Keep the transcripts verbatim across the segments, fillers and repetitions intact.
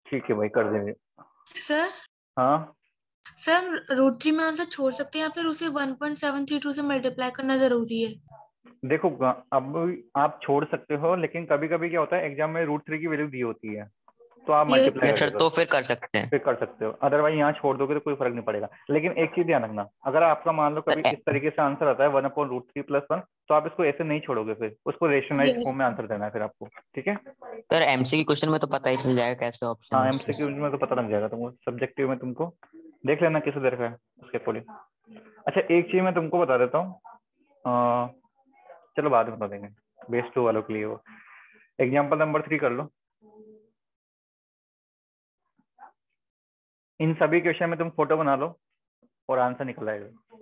ठीक है भाई, कर देंगे। सर हाँ सर रूट थ्री में आंसर छोड़ सकते हैं या फिर उसे one point seven three two से मल्टीप्लाई करना जरूरी है? देखो, ग- अब आप छोड़ सकते हो, लेकिन कभी कभी क्या होता है एग्जाम में रूट थ्री की वैल्यू दी होती है, तो आप ये मल्टीप्लाई यस करके सर, करो, तो फिर कर सकते हैं फिर कर सकते हो। अदरवाइज यहाँ छोड़ दोगे तो कोई फर्क नहीं पड़ेगा। लेकिन एक चीज ध्यान रखना, अगर आपका मान लो सर। कभी इस तरीके से आंसर आता है one upon root three plus one, तो आप इसको ऐसे नहीं छोड़ोगे, फिर उसको रेशनलाइज यस फॉर्म में आंसर देना है फिर आपको। ठीक है। सर एमसीक्यू क्वेश्चन में तो पता ही चल जाएगा कैसे ऑप्शन हाँ, है उसके। एमसीक्यू में तो पता लग जाएगा तुमको, सब्जेक्टिव में तुमको देख लेना किस तरह का है उसके अकॉर्डिंग। अच्छा, एक चीज मैं तुमको बता देता हूँ, अ, चलो बाद में बता देंगे, बेस टू वालों के लिए वो। एग्जाम्पल नंबर थ्री कर लो। इन सभी क्वेश्चन में तुम फोटो बना लो और आंसर निकल आएगा।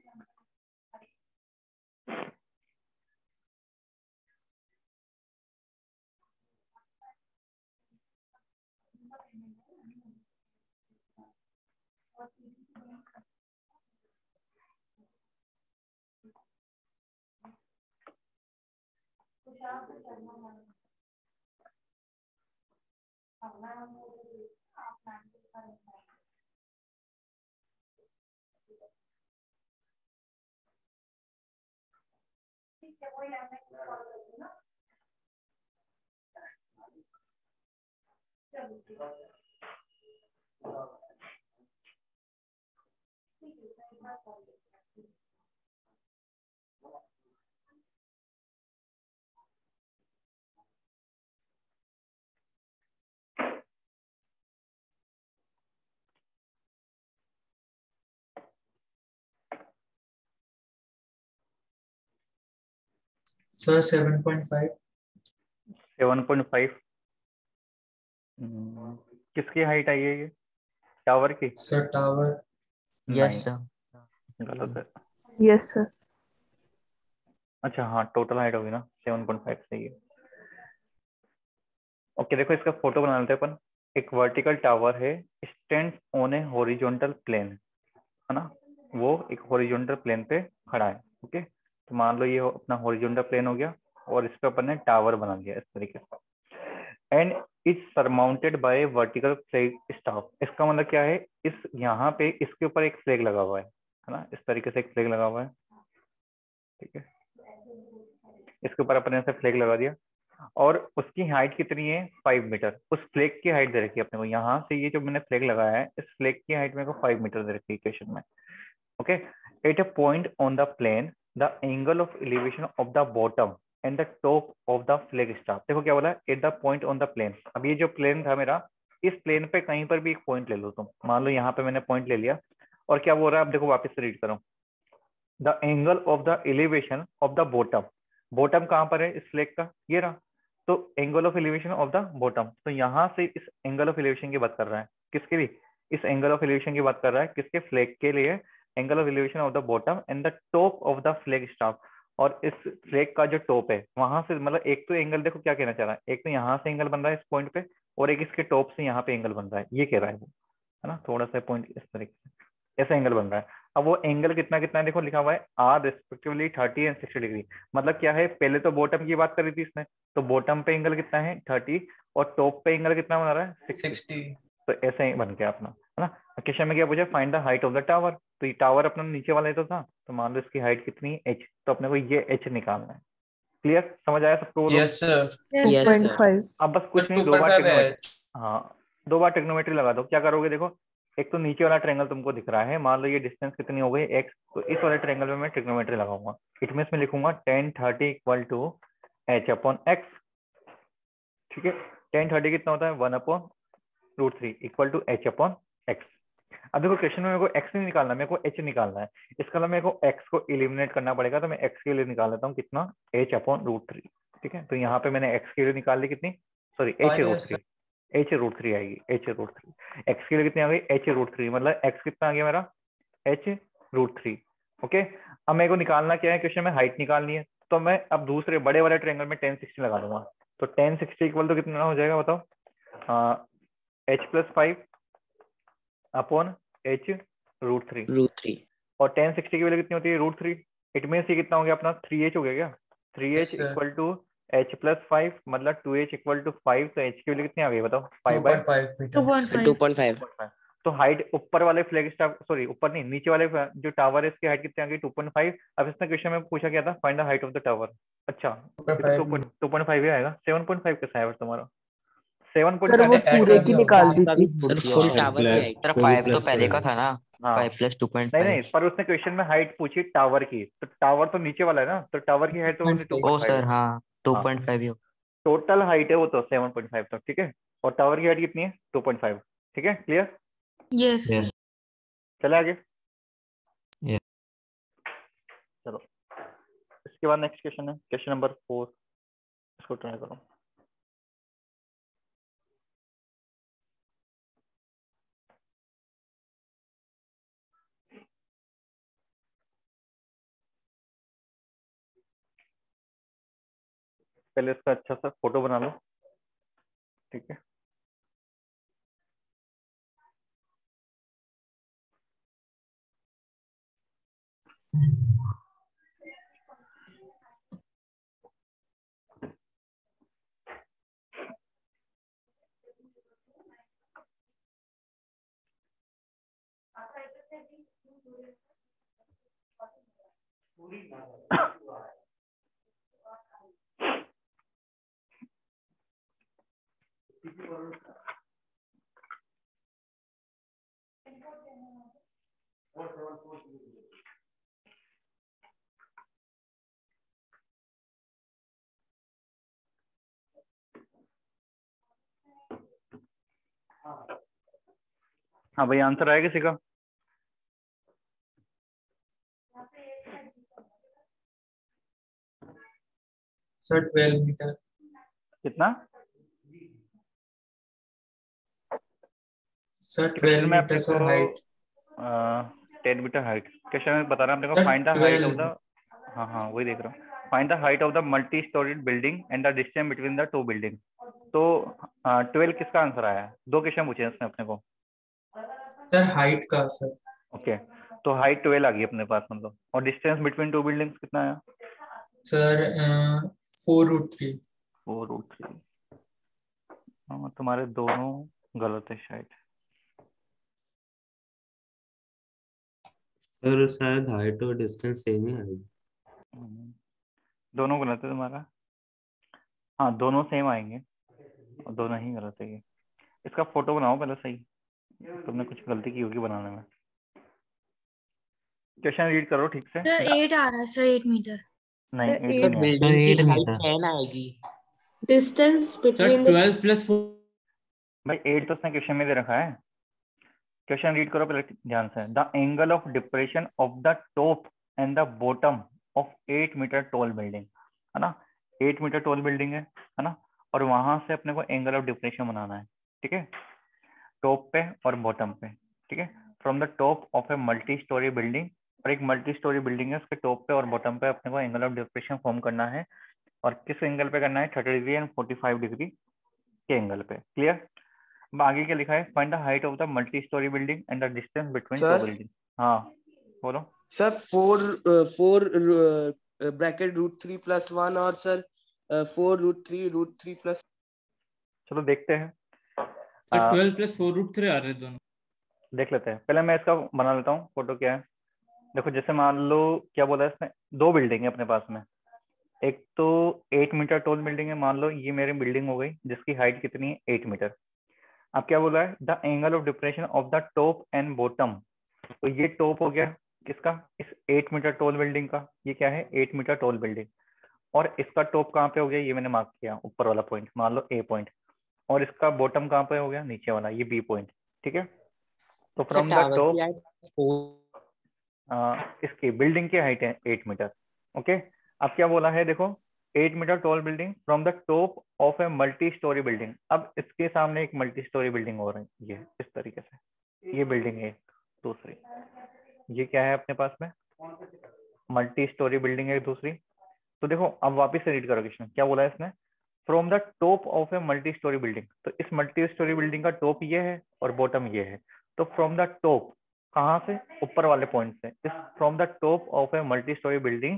Sir seven point five. Seven point five किसकी हाइट आई है ये, टावर की? Sir tower. यस नहीं, सर। गलत है। Yes sir. अच्छा हाँ, टोटल हाइट होगी ना, सेवन पॉइंट फाइव सही है। ओके, देखो इसका फोटो बना लेते हैं अपन। एक वर्टिकल टावर है, stands on a horizontal plane, है ना, वो एक हॉरिजॉन्टल प्लेन पे खड़ा है। ओके, तो मान लो ये अपना हॉरिजॉन्टल प्लेन हो गया, और इस पे अपन ने टावर बना दिया इस तरीके से। And is surmounted by vertical flag staff. इसका मतलब क्या है, इस यहाँ पे इसके ऊपर एक फ्लैग लगा हुआ है है ना, इस तरीके से एक फ्लैग लगा हुआ है। ठीक है, इसके ऊपर अपन ने ऐसे फ्लैग लगा दिया, और उसकी हाइट कितनी है, फाइव मीटर। उस फ्लैग की हाइट दे रखी है अपने को, यहाँ से ये जो मैंने फ्लैग लगाया है, इस फ्लैग की हाइट मेरे को फाइव मीटर दे रखी है इक्वेशन में। Okay, at a point on the plane the angle of elevation of the bottom and the top of the flag staff. देखो क्या बोला, at the point on the plane. अब ये जो प्लेन था मेरा, इस प्लेन पे कहीं पर भी एक पॉइंट ले लो तुम, मान लो यहाँ पे मैंने पॉइंट ले लिया, और क्या बोल रहा है, अब देखो वापस से रीड करो। The angle of the elevation of the bottom, bottom कहाँ पर है इस फ्लैग का, ये रहा, तो angle of elevation of the bottom, तो यहाँ से इस एंगल ऑफ एलिवेशन की बात कर रहा है, किसके लिए, इस एंगल ऑफ एलिवेशन की बात कर रहा है, किसके, फ्लैग के लिए। Angle of elevation of the bottom and the top of the flag staff, और इस फ्लैग का जो टॉप है वहां से, मतलब एक तो एंगल, देखो क्या कहना चाह रहा है, एक तो यहाँ से एंगल बन रहा है इस पॉइंट पे, और एक इसके टॉप से यहाँ पे एंगल बन रहा है, ये कह रहा है वो, है ना, थोड़ा सा पॉइंट इस तरीके से ऐसा एंगल बन रहा है। अब वो एंगल कितना कितना है, देखो लिखा हुआ है are respectively thirty and sixty degree. मतलब क्या है, पहले तो बॉटम की बात करी थी इसने, तो बॉटम पे एंगल कितना है, थर्टी, और टॉप पे एंगल कितना बना रहा है, सिक्सटी। सिक्सटी। तो ऐसा ही बन गया अपना, है ना। क्वेश्चन में क्या पूछा, find the height of the tower. तो ये टावर अपना नीचे वाला ही तो था, तो मान लो इसकी हाइट कितनी है, एच, तो अपने को ये एच निकालना है। क्लियर, समझ आया सबको वो लोग? Yes sir. Two yes point sir. Five अब बस कुछ नहीं, टू दो पॉइंट बार फाइव है। ट्रिग्नोमेट्री, हाँ दो बार ट्रिग्नोमेट्री लगा दो। क्या करोगे, देखो एक तो नीचे वाला ट्रायंगल तुमको दिख रहा है, मान लो ये डिस्टेंस कितनी हो गई, एक्स, तो इस वाले ट्रायंगल में मैं ट्रिग्नोमेट्री लगाऊंगा। इट मींस मैं लिखूंगा tan thirty equal to H upon X. ठीक है, टेन थर्टी कितना होता है, one upon root three equal to H upon X. अब देखो क्वेश्चन में मेरे को एक्स नहीं निकालना, मेरे को एच निकालना है, इसका मतलब मेरे को एक्स को इलिमिनेट करना पड़ेगा, तो मैं एक्स के लिए निकाल लेता हूँ कितना, एच अपॉन रूट थ्री। ठीक है, तो यहाँ पे मैंने एक्स के लिए निकाल ली कितनी, सॉरी एच फाइव है root three, H root three आएगी, एच रूट थ्री। एक्स के लिए कितनी आ गई, एच रूट थ्री, मतलब एक्स कितना आ गया मेरा, एच रूट थ्री। ओके, अब मेरे को निकालना क्या है, क्वेश्चन में हाइट निकालनी है, तो मैं अब दूसरे बड़े वाले ट्रायंगल में टेन सिक्सटी लगा दूंगा। तो टेन सिक्सटी इक्वल तो कितना हो जाएगा बताओ, H plus five upon H root three, root three. और टेन सिक्सटी की वैल्यू कितनी होती है, रूट थ्री। इट मीन्स ये कितना हो गया अपना, थ्री एच हो गया क्या, three H sir. Equal to h plus five मतलब two H equal to five, तो h की वैल्यू कितनी आ गई बताओ? Five two by point five two meter point two five point five. तो हाइट ऊपर वाले फ्लैग स्टाफ सॉरी ऊपर नहीं नीचे वाले जो टावर है इसकी हाइट कितनी आ गई? Two point five. अब इसने क्वेश्चन में पूछा क्या था? Find the height of the tower. अच्छा ये तो two point two point five ही आएगा। सेवन पॉइंट फाइव कैसे आएगा तुम्हारा? सेवन पॉइंट सर वो मैंने ऐड पूरे कर की दिया निकाल होगा। दी आपका थी। भी सर फुल फुल टावर की हाइट। सर फाइव तो पहले का था ना, हाँ फाइव प्लस टू पॉइंट नहीं नहीं फाइव। पर उसने क्वेश्चन में हाइट पूछी टावर की, तो टावर तो नीचे वाला है ना, तो टावर की हाइट तो होगी two O point sir five. हाँ टू हाँ पॉइंट फाइव ही होगा। टोटल हाइट है वो तो सेवन पॉइंट फाइव तक, ठीक है। और टावर की हाइट कितनी है? Two point five. ठीक है क्लियर? Yes Yes. चले आगे। Yes. चलो इसके बाद नेक्स्ट क्वेश्चन है क्वेश्चन नंबर फोर, इसको ट्राई करो। पहले इसका अच्छा सा फोटो बना लो, ठीक है। हाँ भाई आंसर आया किसी का? Sir twelve meter. कितना? सर क्वेश्चन ट्वेल्व में मीटर अपने सर हाइट। को टेन मीटर हाइट क्वेश्चन में बता रहा है अपने को। Sir find the height of twelve. The हाँ हाँ वही देख रहा हूँ। Find the height of the multi storied building and the distance between the two building. तो ट्वेल्व किसका आंसर आया है? दो क्वेश्चन पूछे हैं इसने अपने को। सर हाइट का सर। ओके तो हाइट ट्वेल्व आ गई अपने पास मतलब, और डिस्टेंस बिटवीन टू बिल्डिंग्स कितना आया? Sir four root three. Four root three. हाँ तुम्हारे दोनों गलत है शायद। सर शायद हाइट और डिस्टेंस सेम ही आएगी। हम्म, दोनों गलत है तुम्हारा। हाँ दोनों सेम आएंगे और दोनों ही गलत है ये। इसका फोटो बनाओ पहले सही, तुमने कुछ गलती की होगी बनाने में। क्वेश्चन रीड करो ठीक से। सर एट आ रहा है सर, एट मीटर। नहीं एट सर नहीं है। बिल्डिंग की एट हाइट मीटर। टेन आएगी। Distance sir between the twelve plus four. भाई एट तो उसने क्वेश्चन में दे रखा है। क्वेश्चन रीड करो पहले ध्यान से। The angle of depression of the top and the bottom of eight meter tall building, है ना। एट मीटर टॉल बिल्डिंग है है ना, और वहां से अपने को एंगल ऑफ डिप्रेशन बनाना है, ठीक है। टॉप पे और बॉटम पे, ठीक है। From the top of a multi storey building, और एक मल्टी स्टोरी बिल्डिंग है उसके टॉप पे और बॉटम पे अपने को एंगल ऑफ डिप्रेशन फॉर्म करना है। और किस एंगल पे करना है? Thirty degree and forty five degree के एंगल पे। क्लियर? अब आगे क्या लिखा है? Find the height of the multi storey building and the distance between two sir building. हाँ बोलो। Sir four four bracket root three plus one और sir four root three root three plus. चलो देखते हैं। सर आ, twelve plus four root three आ रहे हैं दोनों। देख लेते हैं। पहले मैं इसका बना लेता हूँ फोटो। क्या है देखो, जैसे मान लो क्या बोला है इसने, दो बिल्डिंग है अपने पास में। एक तो एट मीटर टॉल बिल्डिंग है, मान लो ये मेरी बिल्डिंग हो गई जिसकी हाइट कितनी है? Eight meter. अब क्या बोला है? The angle of depression of the top and bottom. तो ये टॉप हो गया किसका? इस एट मीटर टॉल बिल्डिंग का। ये क्या है? Eight meter tall building. और इसका टॉप कहाँ पे हो गया? ये मैंने मार्क किया ऊपर वाला पॉइंट, मान लो ए पॉइंट। और इसका बॉटम कहाँ पे हो गया? नीचे वाला, ये बी पॉइंट, ठीक है। तो sir from the tower top की हाइट फोर। इसकी बिल्डिंग की हाइट है एट मीटर। ओके अब क्या बोला है देखो, eight meter tall building from the top of a multi storey building. अब इसके सामने एक मल्टी स्टोरी बिल्डिंग हो रही है, ये इस तरीके से। ये बिल्डिंग है दूसरी, ये क्या है अपने पास में? मल्टी स्टोरी बिल्डिंग है दूसरी। तो देखो अब वापस से रीड करो क्वेश्चन, क्या बोला है इसने? From the top of a multi storey building. तो इस मल्टी स्टोरी बिल्डिंग का टॉप ये है और बॉटम ये है। तो फ्रॉम द टॉप कहाँ से? ऊपर वाले पॉइंट से। इस from the top of a multi storey building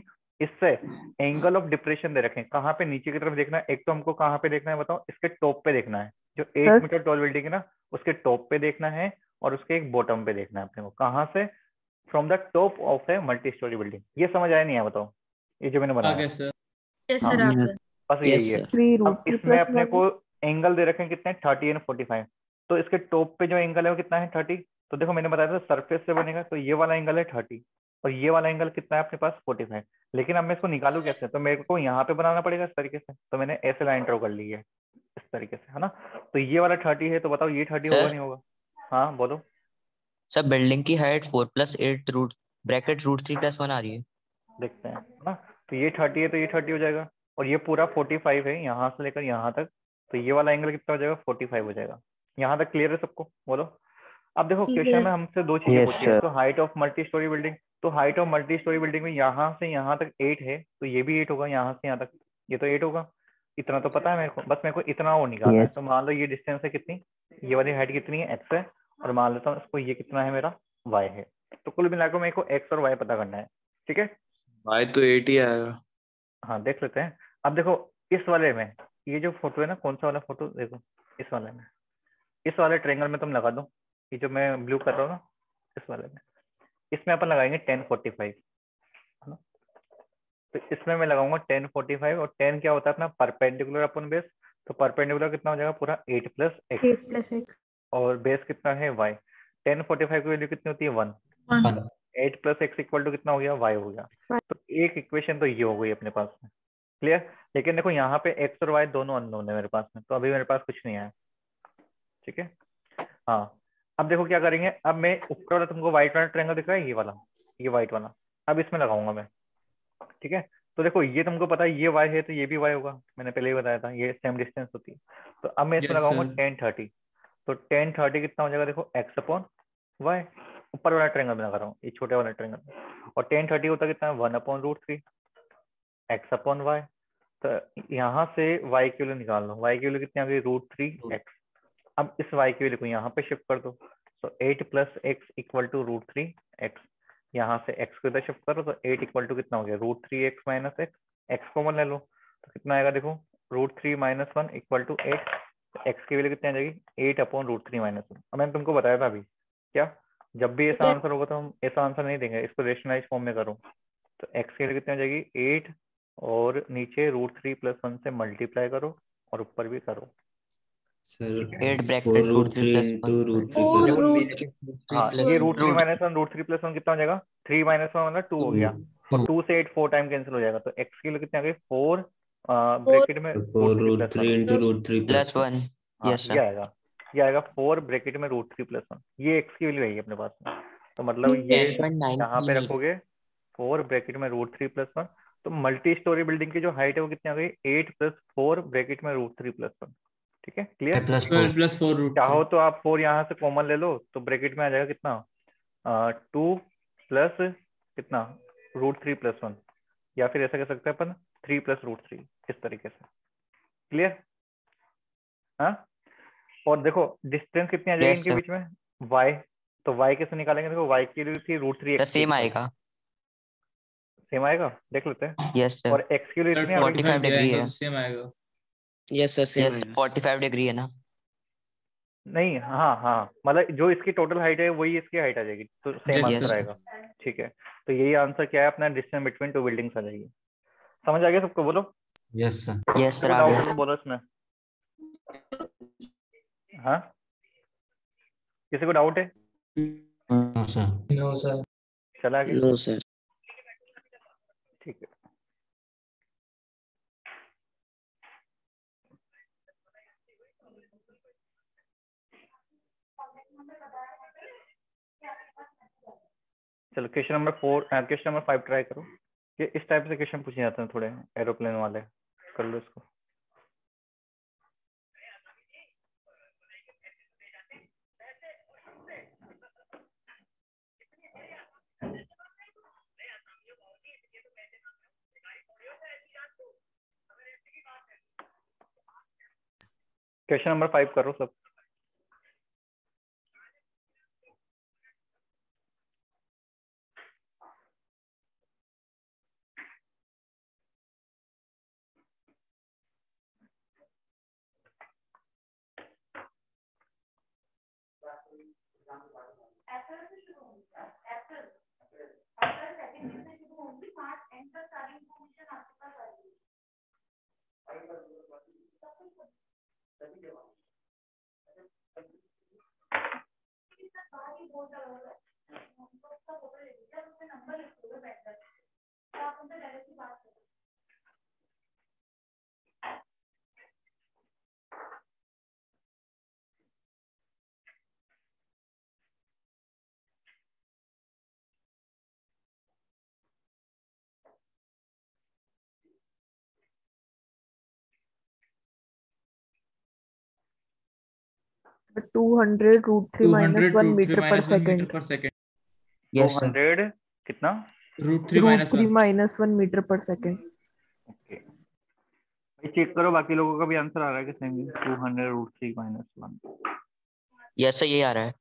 इससे एंगल ऑफ डिप्रेशन दे रखे हैं, कहाँ पे नीचे की तरफ देखना है, एक तो हमको कहाँ पे देखना है बताओ, इसके टॉप पे देखना है, जो एट मीटर टॉल बिल्डिंग है ना उसके टॉप पे देखना है, और उसके एक बॉटम पे देखना है अपने को, कहाँ से, from the top of a multi storey building. ये समझ आया नहीं है बताओ, ये जो मैंने बनाया आगे सर। यस हाँ सर आ गया। बस यस यही है। सर। अब इसमें अपने को एंगल दे रखे हैं कितने, थर्टी एंड फोर्टी फाइव, तो इसके टॉप पे जो एंगल है वो कितना है, थर्टी। तो देखो मैंने बताया था सरफेस से बनेगा, तो ये वाला एंगल है थर्टी, और ये वाला एंगल कितना है अपने पास, फोर्टी फाइव। लेकिन अब मैं इसको निकालू कैसे, तो मेरे को यहाँ पे बनाना पड़ेगा इस तरीके से, तो मैंने ऐसे लाइन ड्रॉ कर ली है इस तरीके से, है ना। तो ये वाला थर्टी है, तो बताओ ये थर्टी होगा सर नहीं होगा। हाँ बोलो। सर बिल्डिंग की height four plus eight root bracket root three plus one आ रही है। देखते हैं, है ना। तो ये थर्टी है तो ये थर्टी हो जाएगा, और ये पूरा फोर्टी फाइव है यहाँ से लेकर यहाँ तक, तो ये वाला एंगल कितना हो जाएगा, फोर्टी फाइव हो जाएगा। यहाँ तक क्लियर है सबको, बोलो। अब देखो क्वेश्चन में यस हमसे दो चीजें Yes, पूछी है, sir. तो height of multi storey building, तो height of multi storey building में यहाँ से यहाँ तक एट है, तो ये भी एट होगा, यहाँ से यहाँ तक ये तो एट होगा। इतना तो पता है मेरे को, बस मेरे को इतना और निकालना है। Yes. तो मान लो ये डिस्टेंस है कितनी, ये वाली हाइट कितनी है, एक्स है, और मान लेता हूँ इसको ये कितना है मेरा, वाई है। तो कुल मिलाकर मेरे को एक्स और वाई पता करना है, ठीक है। भाई तो एट ही आएगा। हाँ देख लेते हैं। अब देखो इस वाले में ये जो फोटो है ना, कौन सा वाला फोटो, देखो इस वाले में, इस वाले ट्रायंगल में तुम लगा दो, ये जो मैं ब्लू कर रहा हूँ ना, इस वाले में, इसमें अपन लगाएंगे टेन फोर्टी फाइव, है ना। तो इसमें मैं लगाऊंगा टेन फोर्टी फाइव, और टेन क्या होता है अपना, परपेंडिकुलर अपन बेस, तो परपेंडिकुलर कितना हो जाएगा पूरा eight plus X, eight plus X और बेस कितना है वाई। टेन फोर्टी फाइव की वैल्यू कितनी होती है, one. One. Eight plus X equal to कितना हो गया, वाई हो गया। तो एक इक्वेशन तो ये हो गई अपने पास में, क्लियर। लेकिन देखो यहाँ पे एक्स और वाई दोनों अननोन है मेरे पास में, तो अभी मेरे पास कुछ नहीं आया, ठीक है। हाँ अब देखो क्या करेंगे, अब मैं ऊपर वाला तुमको व्हाइट वाला ट्रायंगल दिख रहा है, ये वाला, ये व्हाइट वाला, अब इसमें लगाऊंगा मैं, ठीक है। तो देखो ये तुमको पता है ये वाई है, तो ये भी वाई होगा, मैंने पहले ही बताया था ये सेम डिस्टेंस होती है। तो अब मैं इसमें यस लगाऊंगा सर। टेन थर्टी, तो टेन थर्टी कितना हो जाएगा, देखो एक्स अपॉन वाई, ऊपर वाला ट्रायंगल में लगा रहा हूँ, ये छोटे वाला ट्रायंगल, और टेन थर्टी होता कितना है, one upon root three X upon Y. तो यहाँ से y की वैल्यू निकाल लो, y की वैल्यू कितनी आ गई, रूट थ्री एक्स। अब इस y की वैल्यू को यहाँ पे शिफ्ट कर दो, तो eight plus X equal to root three X, यहाँ से x को इधर शिफ्ट करो, तो एट इक्वल टू कितना हो गया, root three X minus X, X common ले लो, तो कितना आएगा देखो, root three minus one equal to eight, X की वैल्यू कितनी आ जाएगी, eight upon root three minus one. अब मैंने तुमको बताया था अभी, क्या जब भी ऐसा आंसर होगा तो हम ऐसा आंसर नहीं देंगे, इसको रेशनलाइज फॉर्म में करो। तो एक्स की वैल्यू कितनी आ जाएगी, एट, और नीचे रूट थ्री प्लस वन से मल्टीप्लाई करो, और ऊपर भी करो। Sir eight four bracket root root three three plus one into root three four plus देखो रूट हाँ ये root three minus one, root three plus one कितना हो जाएगा, थ्री माइनस वन मतलब टू हो गया, और टू से एट फोर टाइम कैंसिल हो जाएगा, तो एक्स की वैल्यू कितनी आ गई, फोर ब्रैकेट में four root three root plus three one. Into root three plus plus one. One. हाँ यस ये सर। आएगा, ये आएगा फोर ब्रैकेट में रूट थ्री प्लस वन, ये एक्स की वैल्यू आई है अपने पास में। तो मतलब ये यहाँ पे रखोगे फोर ब्रैकेट में रूट थ्री प्लस वन, तो मल्टी स्टोरी बिल्डिंग की जो हाइट है वो कितनी आ गई, एट प्लस फोर ब्रैकेट में रूट थ्री प्लस वन, ठीक है clear. Plus twelve plus four root three. चाहो तो आप फोर यहाँ से कॉमन ले लो, तो ब्रैकेट में आ जाएगा कितना, टू प्लस कितना, रूट थ्री प्लस वन, या फिर ऐसा कर सकते हैं अपन थ्री प्लस रूट थ्री, इस तरीके से, क्लियर। हाँ और देखो डिस्टेंस कितनी आ जाएगी यस इनके सर। बीच में, y, तो y कैसे निकालेंगे, देखो y की वैल्यू थी root three sir X, same आएगा। सेम आएगा, देख लेते हैं। Yes sir. और x की वैल्यू सर इतनी आ गई, फोर्टी फाइव डिग्री जाएगा है। तो सेम आएगा। यस सर सेम यस आएगा। फोर्टी फाइव डिग्री है ना। नहीं हाँ हाँ मतलब जो इसकी टोटल हाइट है वही इसकी हाइट आ जाएगी, तो सेम यस आंसर सर। आएगा, ठीक है। तो यही आंसर क्या है अपना, डिस्टेंस बिटवीन टू बिल्डिंग्स आ जाएगी। समझ आ गया सबको, बोलो। Yes sir. यस सर देखो आ डाउट है गया। तो बोलो इसमें। हाँ किसी को डाउट है, नो सर। No sir. चला आगे, नो सर। ठीक है। चलो question number four, question number five try करो। ये इस टाइप से क्वेश्चन पूछे जाते हैं थोड़े एरोप्लेन वाले, कर लो इसको। क्वेश्चन नंबर फाइव करो सब। two hundred root three two minus hundred one root three meter per minus one meter second. per second. Two Yes, sir. Hundred कितना? Root three Root minus three one. minus one meter per second. Okay भाई check करो बाकी लोगों का भी answer आ रहा है कि same two hundred root three minus one. Yes, sir. ये आ रहा है।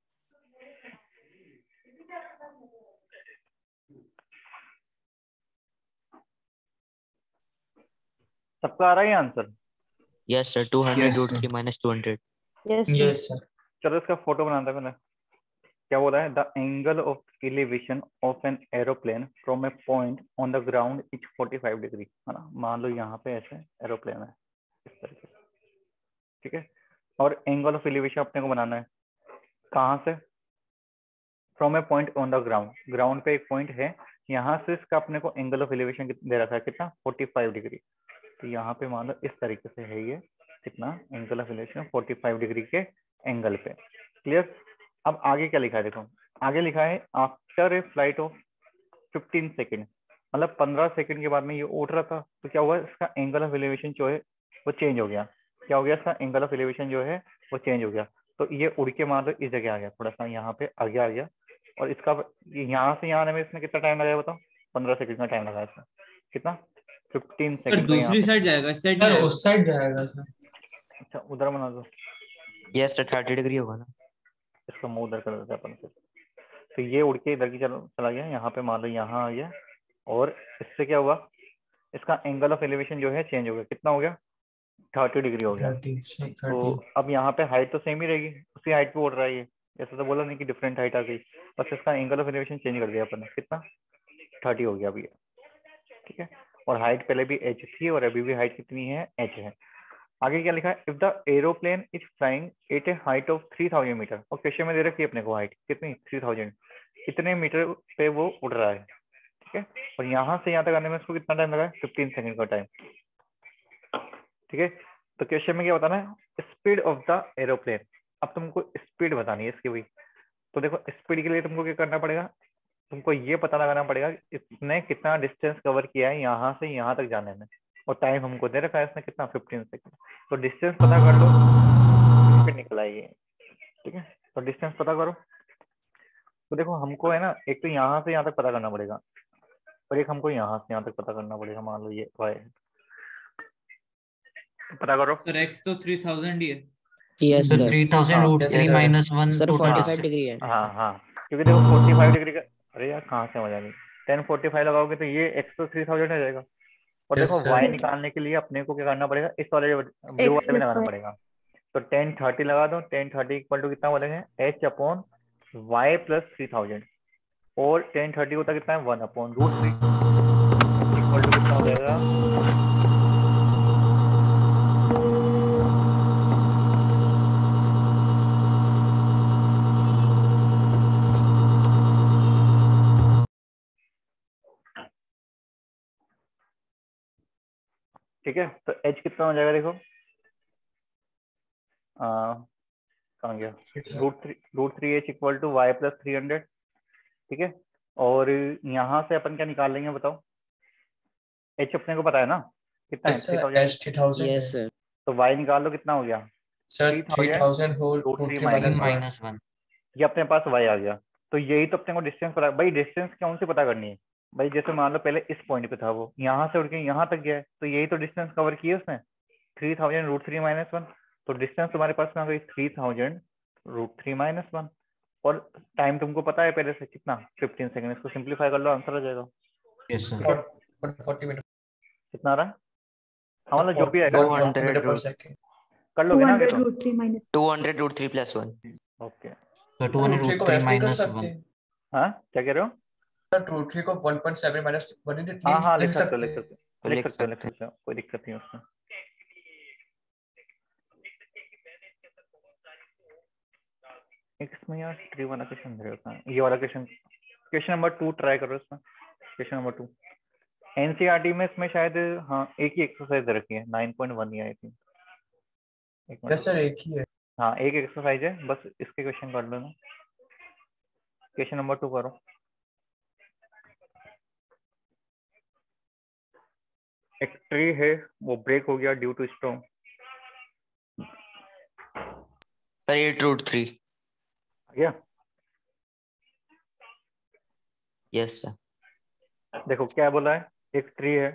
सबका आ रहा है आंसर? Yes, sir. two hundred Yes, root sir. three minus two hundred. Yes, sir. Yes, sir. चलो इसका फोटो बनाता है पहले। क्या बोल रहा है? The angle of elevation of an aeroplane from a point on the ground is forty five degree, है ना। मान लो यहाँ पे ऐसे एरोप्लेन है इस तरीके से, ठीक है। और एंगल ऑफ एलिवेशन अपने को बनाना है कहाँ से? From a point on the ground, ground पे एक पॉइंट है, यहाँ से इसका अपने को एंगल ऑफ एलिवेशन दे रखा है कितना? Forty five degree. तो यहाँ पे मान लो इस तरीके से है ये कितना angle of elevation forty five degree के एंगल पे। क्लियर? अब आगे क्या लिखा है देखो, आगे लिखा है after a flight of fifteen second, मतलब पंद्रह सेकंड के बाद में ये उठ रहा था, तो क्या हुआ इसका एंगल ऑफ एलिवेशन जो है वो चेंज हो गया। क्या हो गया? इसका एंगल ऑफ एलिवेशन जो है वो चेंज हो गया। तो ये उड़ के मान लो इस जगह आ गया, थोड़ा सा यहाँ पे आगे आ गया, और इसका यहाँ से यहाँ आने में इसमें कितना टाइम लगाया बताओ? पंद्रह सेकंड का टाइम लगाया इसमें। कितना? Fifteen sir second. दूसरी साइड जाएगा, इस साइड सर नहीं उस साइड जाएगा सर। अच्छा उधर बना दो, Yes, sir. thirty degree होगा ना। इसका मुंह उधर कर देते हैं अपन से। तो ये उड़ के इधर की चलो चला गया, यहाँ पे मान लो यहाँ आ गया, और इससे क्या हुआ? इसका एंगल ऑफ एलिवेशन जो है चेंज हो गया। कितना हो गया? थर्टी डिग्री हो गया। थर्टी सर तो थर्टी। अब यहाँ पे हाइट तो सेम ही रहेगी, उसी हाइट पे उड़ रहा है ये, ऐसा तो बोला नहीं कि डिफरेंट हाइट आ गई, बस इसका एंगल ऑफ एलिवेशन चेंज कर दिया अपन ने। कितना? थर्टी हो गया अभी, ठीक है। और हाइट पहले भी एच थी और अभी भी हाइट कितनी है? एच है। आगे क्या लिखा है? If the aeroplane is flying at a height of three thousand metre, और क्वेश्चन में दे रखी है अपने को हाइट कितनी? Three thousand. कितने मीटर पे वो उड़ रहा है, ठीक है। और यहाँ से यहाँ तक आने में उसको कितना टाइम लगा है? फिफ्टीन सेकंड का टाइम, ठीक है। तो क्वेश्चन में क्या बताना है? Speed of the aeroplane. अब तुमको स्पीड बतानी है इसकी भी। तो देखो स्पीड के लिए तुमको क्या करना पड़ेगा? तुमको ये पता लगाना पड़ेगा इसने कितना डिस्टेंस कवर किया है यहाँ से यहाँ तक जाने में, और टाइम हमको दे रखा है इसने कितना? Fifteen second. तो डिस्टेंस पता कर लो, स्पीड निकल आएगी, ठीक है। तो डिस्टेंस पता करो। तो देखो हमको है ना, एक तो यहाँ से यहाँ तक पता करना पड़ेगा, और एक हमको यहाँ से यहाँ तक पता करना पड़ेगा। मान लो ये वाई है, पता करो। सर x तो three thousand ही है। Yes, sir sir. Three thousand हाँ, root yes, three sir. Minus one Sir, total forty-five degree है. हाँ हाँ, क्योंकि देखो फोर्टी फाइव डिग्री का, अरे यार कहाँ से मजा नहीं, टेन फोर्टी फाइव लगाओगे तो ये एक्स तो थ्री थाउजेंड हो जाएगा। और Yes, देखो sir. वाई निकालने के लिए अपने को क्या करना पड़ेगा? इस वाले ब्लू वाले में लगाना पड़ेगा। तो टेन थर्टी लगा दो, टेन थर्टी इक्वल टू कितना बोलेंगे? H upon y plus three thousand, और टेन थर्टी होता कितना है? One upon root three equal to कितना हो जाएगा? ठीक है। तो एच कितना हो जाएगा? देखो कहाँ गया? Root three root three h equal to y plus three hundred, ठीक है। और यहाँ से अपन क्या निकाल लेंगे बताओ? एच अपने को पता है ना कितना है? Yes, three sir. Thousand. H three thousand. Yes, sir. तो वाई निकाल लो, कितना हो गया? Sir three three thousand thousand whole root root three three minus minus one. Minus one. ये अपने पास वाई आ गया। तो यही तो अपने को डिस्टेंस पता, भाई डिस्टेंस कौन से पता करनी है भाई? जैसे मान लो पहले इस पॉइंट पे था वो, यहाँ से उड़ के यहाँ तक गया है, तो यही तो डिस्टेंस कवर किया उसने, three thousand root three minus one. तो डिस्टेंस तुम्हारे पास में आ गई three thousand root three minus one, और टाइम तुमको पता है पहले से कितना? Fifteen second. इसको सिंप्लीफाई कर लो, आंसर आ जाएगा। Yes sir. one forty meter. कितना आ रहा है? हाँ मतलब जो भी आएगा one forty meter per second. कर लोगे ना? आगे तो two hundred root three plus one. Okay But one root three root को three वैसे ही कर minus सकते one. हैं हाँ क्या कह रहे हो? सर रूट थ्री को one point seven minus one हाँ हाँ लिख लिख सकते हो सकते लिख हैं सकते हो लिख लिख सकते हो लिख सकते हैं। सकते हो, कोई दिक्कत नहीं है उसमें। इसमें यार ट्री वाला क्वेश्चन दे रखा है, ये वाला question question number two try करो इसमें। क्वेश्चन नंबर टू एनसीईआरटी में इसमें शायद हाँ एक ही एक्सरसाइज दे रखी है, नाइन पॉइंट वन ही आई थी। एक मिनट, यस सर एक ही है हाँ एक एक्सरसाइज है, बस इसके क्वेश्चन कर लेना। क्वेश्चन नंबर टू करो। एक ट्री है वो ब्रेक हो गया due to storm. Sir eight root three. गया? Yes sir. देखो क्या बोला है, एक ट्री है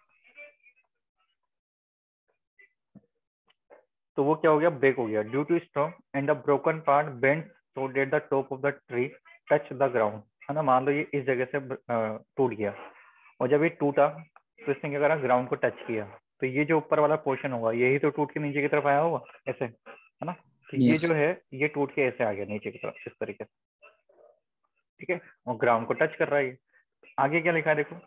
तो वो क्या हो गया, ब्रेक हो गया due to storm and the broken part bend so that the top of the tree touch the ground, है ना। मान लो ये इस जगह से अ, टूट गया और जब ये टूटा तो इसने क्या करा, ग्राउंड को टच किया, तो ये जो ऊपर वाला पोर्शन होगा यही तो टूट के नीचे की तरफ आया होगा ऐसे, है ना। तो ये Yes. जो है ये टूट के ऐसे आ गया नीचे की तरफ इस तरीके से, ठीक है, और ग्राउंड को टच कर रहा है ये। आगे क्या लिखा है देखो,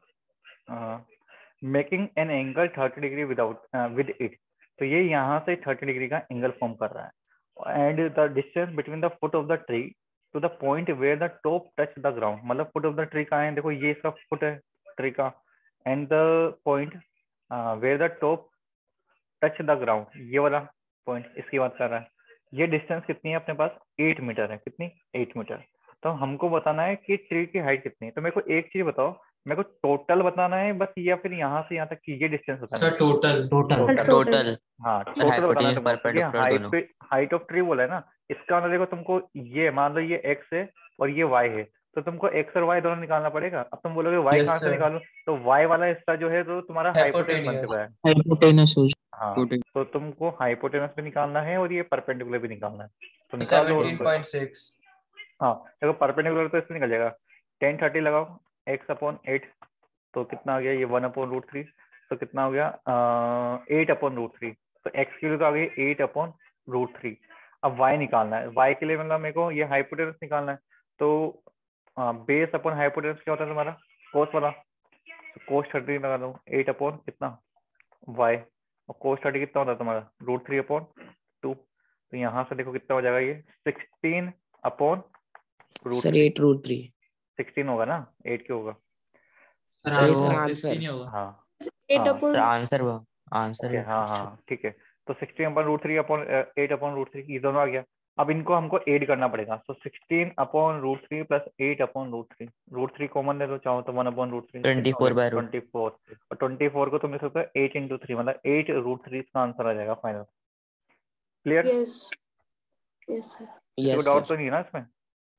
making an angle thirty degree without with it, तो ये यहाँ से थर्टी डिग्री का एंगल फॉर्म कर रहा है। And the distance between the foot of the tree to the point where the top touch the ground, मतलब फुट ऑफ द ट्री कहाँ है, देखो ये इसका फुट है ट्री का, and the point where the top touch the ground, ये वाला पॉइंट इसकी बात कर रहा है। ये डिस्टेंस कितनी है अपने पास, एट मीटर है। कितनी, एट मीटर। तो हमको बताना है कि ट्री की हाइट कितनी है। तो मेरे को एक चीज बताओ, मेरे को टोटल बताना है बस, या फिर यहाँ से यहाँ तक की ये डिस्टेंस बताना सर है? Total Total. टोटल। टोटल हाँ सर, टोटल बताना है हाइपोटेन्यूज तुमको, क्योंकि परपेंडिकुलर हाइट दोनों। पे हाइट ऑफ ट्री बोला है ना, इसका मतलब देखो तुमको ये मान लो ये एक्स है और ये वाई है, तो तुमको एक्स और वाई दोनों निकालना पड़ेगा। अब तुम बोलोगे वाई Yes, कहाँ से sir. निकालूं, तो वाई वाला हिस्सा जो है तो तुम्हारा हाइपोटेनस बन Hypotenuse. चुका है। हाइपोटेनस हो हाँ तो तुमको हाइपोटेनस भी निकालना है और ये परपेंडिकुलर भी निकालना है, तो निकाल लो सेवनटीन उसको। पॉइंट सिक्स हाँ देखो परपेंडिकुलर तो इससे निकल जाएगा, टेन थर्टी लगाओ एक्स अपॉन एट, तो कितना आ गया ये वन अपॉन रूट थ्री, तो कितना हो गया एट अपॉन रूट थ्री, तो एक्स की तो आ गई एट अपॉन रूट थ्री। अब वाई निकालना है, वाई के लिए मतलब मेरे को ये हाइपोटेनस निकालना है, तो बेस अपॉन हाइपोटेनस क्या होता है तुम्हारा, कोस वाला, तो कोस थर्टी लगा दो, एट अपॉन कितना वाई, और कोस थर्टी कितना होता है तुम्हारा रूट थ्री अपॉन टू, तो यहाँ से देखो कितना हो जाएगा ये sixteen upon root sir three, eight root three. Sixteen होगा ना, एट के होगा। ये सर तो आंसर। नहीं होगा। हाँ एट हाँ अपॉन सर आंसर वो आंसर ओके हाँ हाँ ठीक है, तो sixteen upon root three upon eight upon root three ये दोनों आ गया। अब इनको हमको ऐड करना पड़ेगा, तो sixteen upon root three plus eight upon root three, root three common ले लो चाहो तो one upon root three, twenty four by root. Twenty four, और ट्वेंटी फोर को तुम लिख सकते हो एट इंटू थ्री, मतलब एट रूट थ्री इसका आंसर आ जाएगा final. Clear? Yes yes sir. कोई यस डाउट सर। तो नहीं है ना इसमें?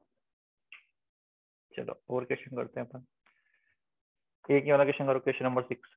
चलो और क्वेश्चन करते हैं अपन, एक ही वाला क्वेश्चन करो, क्वेश्चन नंबर सिक्स।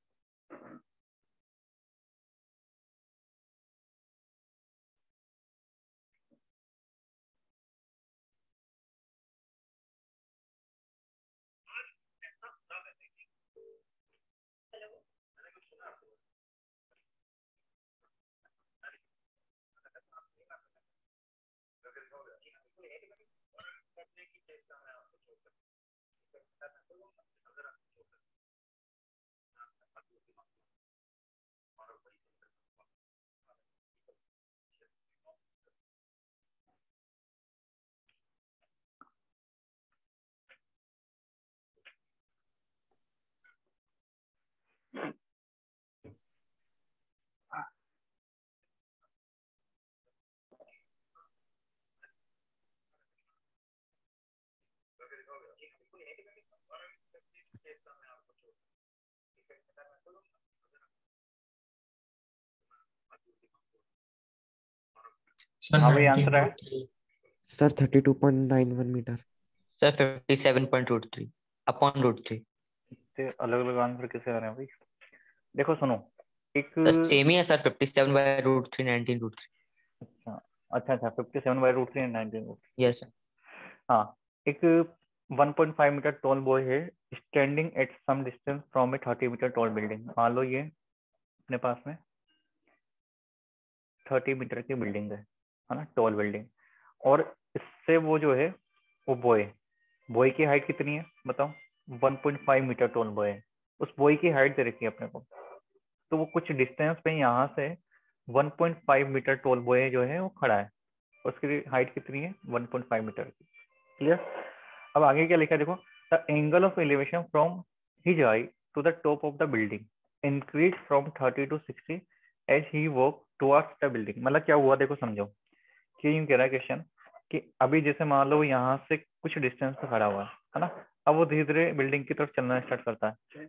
हाँ भाई आंसर है sir thirty two point nine one metre. Sir fifty seven point root three upon root three. अलग अलग आंसर कैसे आ रहे हैं भाई? देखो सुनो, एक सेम ही है sir, fifty seven by root three, nineteen root three. अच्छा अच्छा अच्छा fifty seven by root three nineteen root, yes sir. हाँ एक one point five metre tall boy है standing at some distance from a thirty metre tall building. मान लो ये अपने पास में थर्टी मीटर की बिल्डिंग है है ना, टॉल बिल्डिंग, और इससे वो जो है वो बॉय बॉय की हाइट कितनी है बताओ, one point five metre tall boy है, उस बॉय की हाइट दे रखी है अपने को, तो वो कुछ डिस्टेंस पे यहाँ से one point five metre tall boy जो है वो खड़ा है, उसकी हाइट कितनी है वन पॉइंट फाइव मीटर की। क्लियर। अब आगे क्या लिखा है देखो, the angle of elevation from his eye to the top of the building increase from thirty to sixty as he walk towards the building. मतलब क्या हुआ देखो समझो, कि यूं कह रहा है क्वेश्चन कि अभी जैसे मान लो यहाँ से कुछ डिस्टेंस पे खड़ा हुआ है है ना, अब वो धीरे धीरे बिल्डिंग की तरफ चलना स्टार्ट करता है,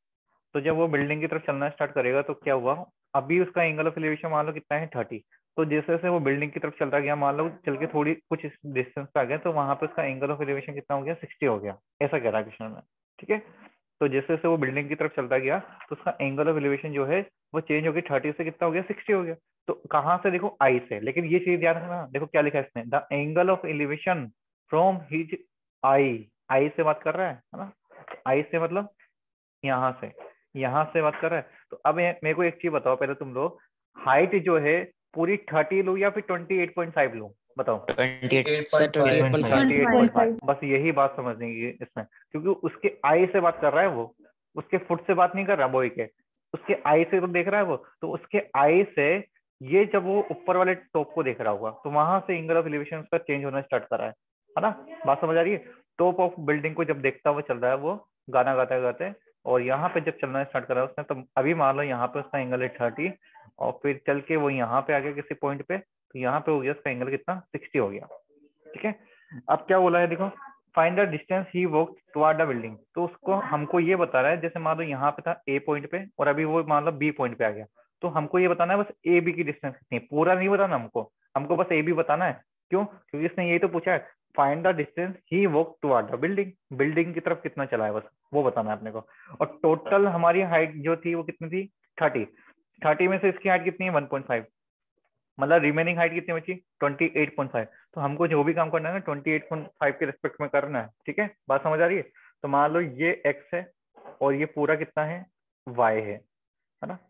तो जब वो बिल्डिंग की तरफ चलना स्टार्ट करेगा तो क्या हुआ, अभी उसका एंगल ऑफ एलिवेशन मान लो कितना है थर्टी, तो जैसे जैसे वो बिल्डिंग की तरफ चलता गया, मान लो चल के थोड़ी कुछ डिस्टेंस पे आ गया, तो वहां पे उसका एंगल ऑफ एलिवेशन कितना हो गया सिक्सटी हो गया, ऐसा कह रहा है क्वेश्चन में। ठीक है, तो जैसे जैसे वो बिल्डिंग की तरफ चलता गया तो उसका एंगल ऑफ एलिवेशन जो है वो चेंज हो गया, थर्टी से कितना हो गया सिक्सटी हो गया। तो कहाँ से देखो, आई से, लेकिन ये चीज ध्यान रखना, देखो क्या लिखा है इसमें, the angle of elevation from his eye, eye से बात कर रहा है है ना, आई से मतलब यहाँ से, यहाँ से बात कर रहा है। तो अब मेरे को एक चीज बताओ पहले तुम लोग, हाइट जो है पूरी थर्टी लूं या फिर ट्वेंटी एट पॉइंट फाइव लूं बताओ। Twenty eight sir twenty eight point twenty eight five. Point five, बस यही बात समझने की इसमें, क्योंकि उसके आई से बात कर रहा है वो, उसके फुट से बात नहीं कर रहा बॉय के, उसके आई से तो देख रहा है वो, तो उसके आई से ये जब वो ऊपर वाले टॉप को देख रहा होगा तो वहां से एंगल ऑफ एलिवेशन का चेंज होना स्टार्ट कर रहा है है ना, बात समझ आ रही है। टॉप ऑफ बिल्डिंग को जब देखता हुआ चल रहा है वो गाना गाते गाते, और यहाँ पे जब चलना स्टार्ट करा उसने, तो अभी मान लो यहाँ पे उसका एंगल है थर्टी, और फिर चल के वो यहाँ पे आ गया किसी पॉइंट पे, तो यहाँ पे हो गया उसका एंगल कितना सिक्सटी हो गया। ठीक है, अब क्या बोला है देखो, find the distance he walk toward the building, तो उसको हमको ये बता रहा है, जैसे मान लो यहाँ पे था ए पॉइंट पे और अभी वो मान लो बी पॉइंट पे आ गया, तो हमको ये बताना है बस ए बी की डिस्टेंस कितनी है, पूरा नहीं बताना हमको, हमको बस ए बी बताना है। क्यों, क्योंकि इसने यही तो पूछा है, find the distance he walk toward the building, building की तरफ कितना चला है बस वो बताना है अपने को। और टोटल हमारी हाइट जो थी वो कितनी थी थर्टी, थर्टी में से इसकी हाइट कितनी है वन पॉइंट फाइव, मतलब रिमेनिंग हाइट कितनी बची ट्वेंटी एट पॉइंट फाइव, तो हमको जो भी काम करना है ना ट्वेंटी एट पॉइंट फाइव के रिस्पेक्ट में करना है। ठीक है, बात समझ आ रही है। तो मान लो ये x है और ये पूरा कितना है y है है ना,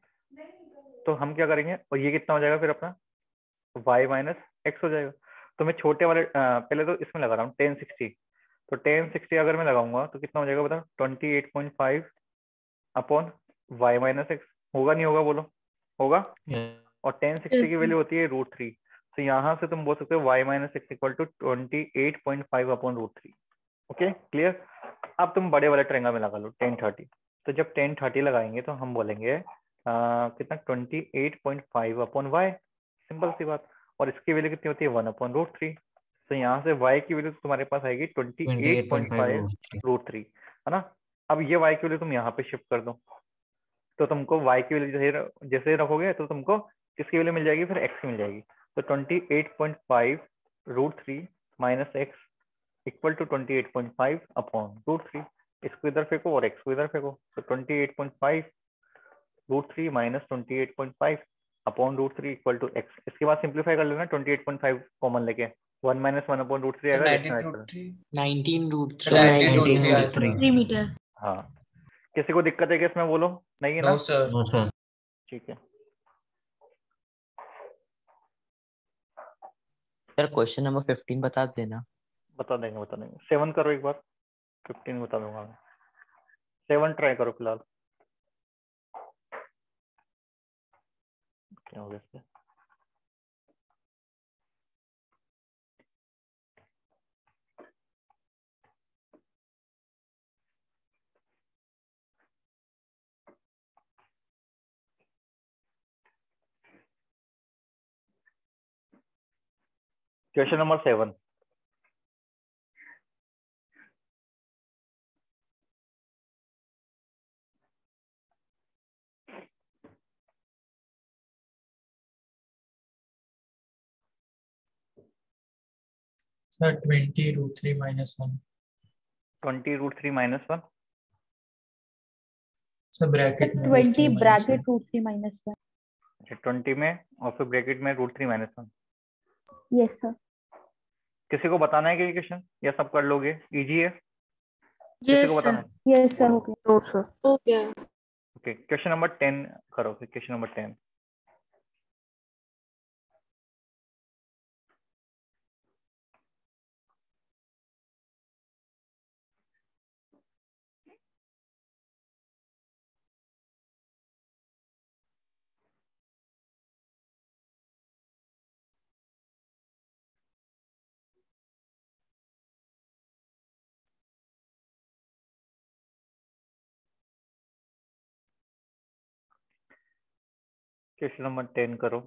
तो हम क्या करेंगे, और ये कितना हो जाएगा फिर अपना y माइनस एक्स हो जाएगा। तो मैं छोटे वाले आ, पहले तो इसमें लगा रहा हूँ टेन सिक्सटी, तो टेन सिक्सटी अगर मैं लगाऊंगा तो कितना हो जाएगा बता, twenty eight point five upon y minus x, होगा नहीं होगा बोलो, होगा। और टेन सिक्सटी की वैल्यू होती है रूट थ्री, तो यहाँ से तुम बोल सकते हो y minus x equal to twenty eight point five upon root three. Okay clear. अब तुम बड़े वाले ट्रायंगल में लगा लो टेन थर्टी, तो जब टेन थर्टी लगाएंगे तो हम बोलेंगे आ, कितना twenty eight point five upon y, simple सी बात, और इसकी वैल्यू कितनी होती है वन अपॉन रूट थ्री, तो यहाँ से y की वैल्यू तुम्हारे पास आएगी twenty eight point five root three है ना। अब ये y की वैल्यू तुम यहाँ पे शिफ्ट कर दो, तो तुमको y की वैल्यू जैसे जैसे रखोगे तो तुमको किसकी वैल्यू मिल जाएगी फिर x की मिल जाएगी, तो twenty eight point five root three minus x equal to twenty eight point five upon root three, इसको इधर फेंको और x को इधर फेंको, तो twenty eight point five root three minus twenty eight point five upon root three equal to x. इसके बाद सिंप्लीफाई कर लेना twenty eight point five common लेके, one minus one upon root three आएगा, nineteen root three three metre. हाँ, किसी को दिक्कत है कि इसमें बोलो, नहीं है ना? No sir. No sir. ठीक है, सर क्वेश्चन नंबर फिफ्टीन बता देना। बता देंगे बता देंगे सेवन करो एक बार, फिफ्टीन बता दूंगा मैं, सेवन ट्राई करो फिलहाल। क्या हो गया इसमें? Question number seven, sir twenty root three minus one. Twenty root three minus one, sir bracket में twenty bracket root three minus one. Twenty में और फिर ब्रैकेट में root three minus one. Yes sir. किसी को बताना है कि क्वेश्चन या सब कर लोगे, इजी है, किसी यस को सर। बताना है? यस सर हो गया। तो सर हो गया। ओके, क्वेश्चन नंबर टेन करो फिर, question number ten. Question number ten करो।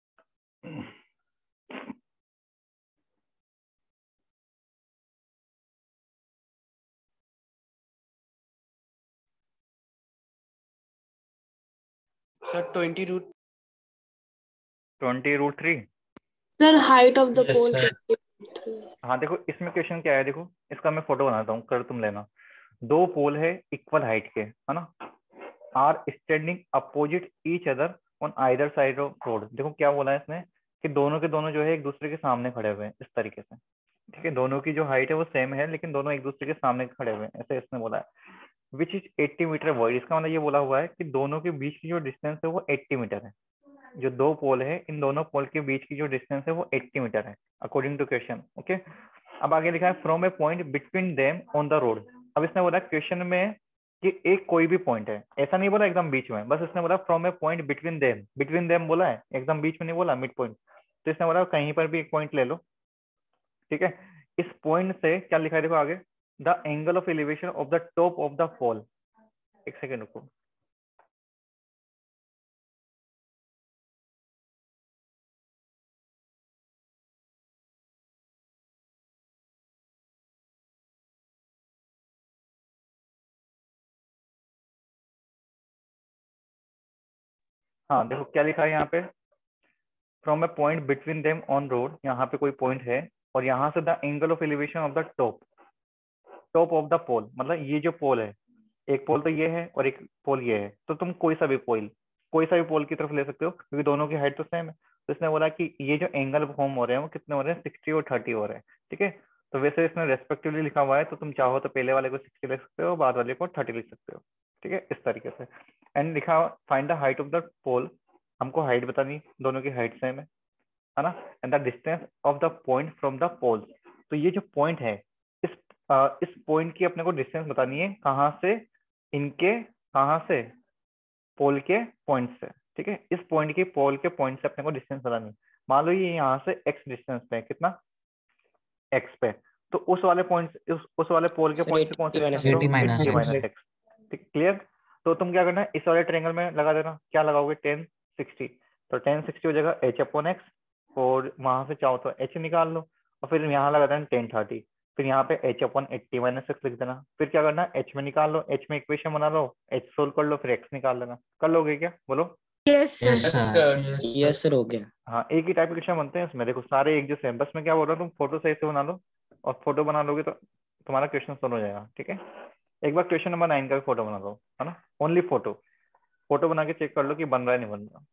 Sir twenty root twenty root three. Sir height of the Yes, pole sir. हाँ देखो इसमें क्वेश्चन क्या है, देखो इसका मैं फोटो बनाता हूँ, कर तुम लेना। दो पोल है इक्वल हाइट के, है ना, are standing opposite each other on either side of road. देखो क्या बोला है इसने कि दोनों के दोनों जो है एक दूसरे के सामने खड़े हुए हैं इस तरीके से, ठीक है। दोनों की जो हाइट है वो सेम है लेकिन दोनों एक दूसरे के सामने खड़े हुए हैं, ऐसे इसने बोला है। Which is eighty metre wide. इसका मतलब ये बोला हुआ है कि दोनों के बीच की जो डिस्टेंस है वो एट्टी मीटर है। जो दो पोल है इन दोनों पोल के बीच की जो डिस्टेंस है वो एट्टी मीटर है अकॉर्डिंग टू क्वेश्चन, ओके। अब आगे लिखा है from a point between them on the road. अब इसने बोला क्वेश्चन में कि एक कोई भी पॉइंट है, ऐसा नहीं बोला एकदम बीच में, बस इसने बोला from a point between them. Between them बोला है, एकदम बीच में नहीं बोला, मिड पॉइंट। तो इसने बोला कहीं पर भी एक पॉइंट ले लो, ठीक है। इस पॉइंट से क्या लिखा है देखो आगे, the angle of elevation of the top of the fall. एक सेकेंड रुको, हाँ देखो क्या लिखा है यहाँ पे, from a point between them on road. यहाँ पे कोई पॉइंट है और यहाँ से the angle of elevation of the top top of the pole, मतलब ये जो पोल है, एक पोल तो ये है और एक पोल ये है, तो तुम कोई सा भी पोल कोई सा भी पोल की तरफ ले सकते हो क्योंकि दोनों की हाइट तो सेम है। तो इसने बोला कि ये जो एंगल फॉर्म हो रहे हैं वो कितने हो रहे हैं, सिक्सटी और थर्टी हो रहे हैं, ठीक है। तो वैसे इसने रेस्पेक्टिवली लिखा हुआ है, तो तुम चाहो तो पहले वाले को सिक्सटी लिख सकते हो, बाद वाले को थर्टी लिख सकते हो, ठीक है, इस तरीके से। एंड लिखा find the height of the pole. हमको हाइट बतानी, दोनों की हाइट सेम है है ना। And the distance of the point from the pole. तो ये जो पॉइंट है इस आ, इस पॉइंट की अपने को डिस्टेंस बतानी है, कहाँ से, इनके कहाँ से, पोल के पॉइंट से, ठीक है। इस पॉइंट की पोल के पॉइंट से अपने को डिस्टेंस बतानी है। मान लो ये यहाँ से एक्स डिस्टेंस पे है, कितना, एक्स पे, तो उस वाले पॉइंट उस, उस वाले पोल के पॉइंट से कौन सा distance eighty minus eighty x. Minus x, ठीक, क्लियर। तो तुम क्या करना है, इस वाले ट्रायंगल में लगा देना, क्या लगाओगे, टेन सिक्सटी। तो टेन सिक्सटी हो जाएगा एच अपॉन एक्स, और वहां से चाहो तो एच निकाल लो, और फिर यहाँ लगा देना टेन थर्टी, फिर यहाँ पे H upon eighty minus X लिख देना। फिर क्या करना है, एच में निकाल लो, एच में इक्वेशन बना लो, एच सोल्व कर लो, फिर एक्स निकाल लेना। कर लोगे क्या, बोलो। Yes Yes, sir. sir. Yes, yes sir हो गया। हाँ एक ही टाइप के क्वेश्चन बनते हैं इसमें, देखो सारे एक जैसे हैं, बस मैं क्या बोल रहा हूँ, तुम फोटो सही से बना लो, और फोटो बना लोगे तो तुम्हारा क्वेश्चन सॉल्व हो जाएगा, ठीक है। एक बार क्वेश्चन नंबर नाइन का भी फोटो बना लो, है ना, ओनली फोटो फोटो बना के चेक कर लो कि बन रहा है नहीं बन रहा।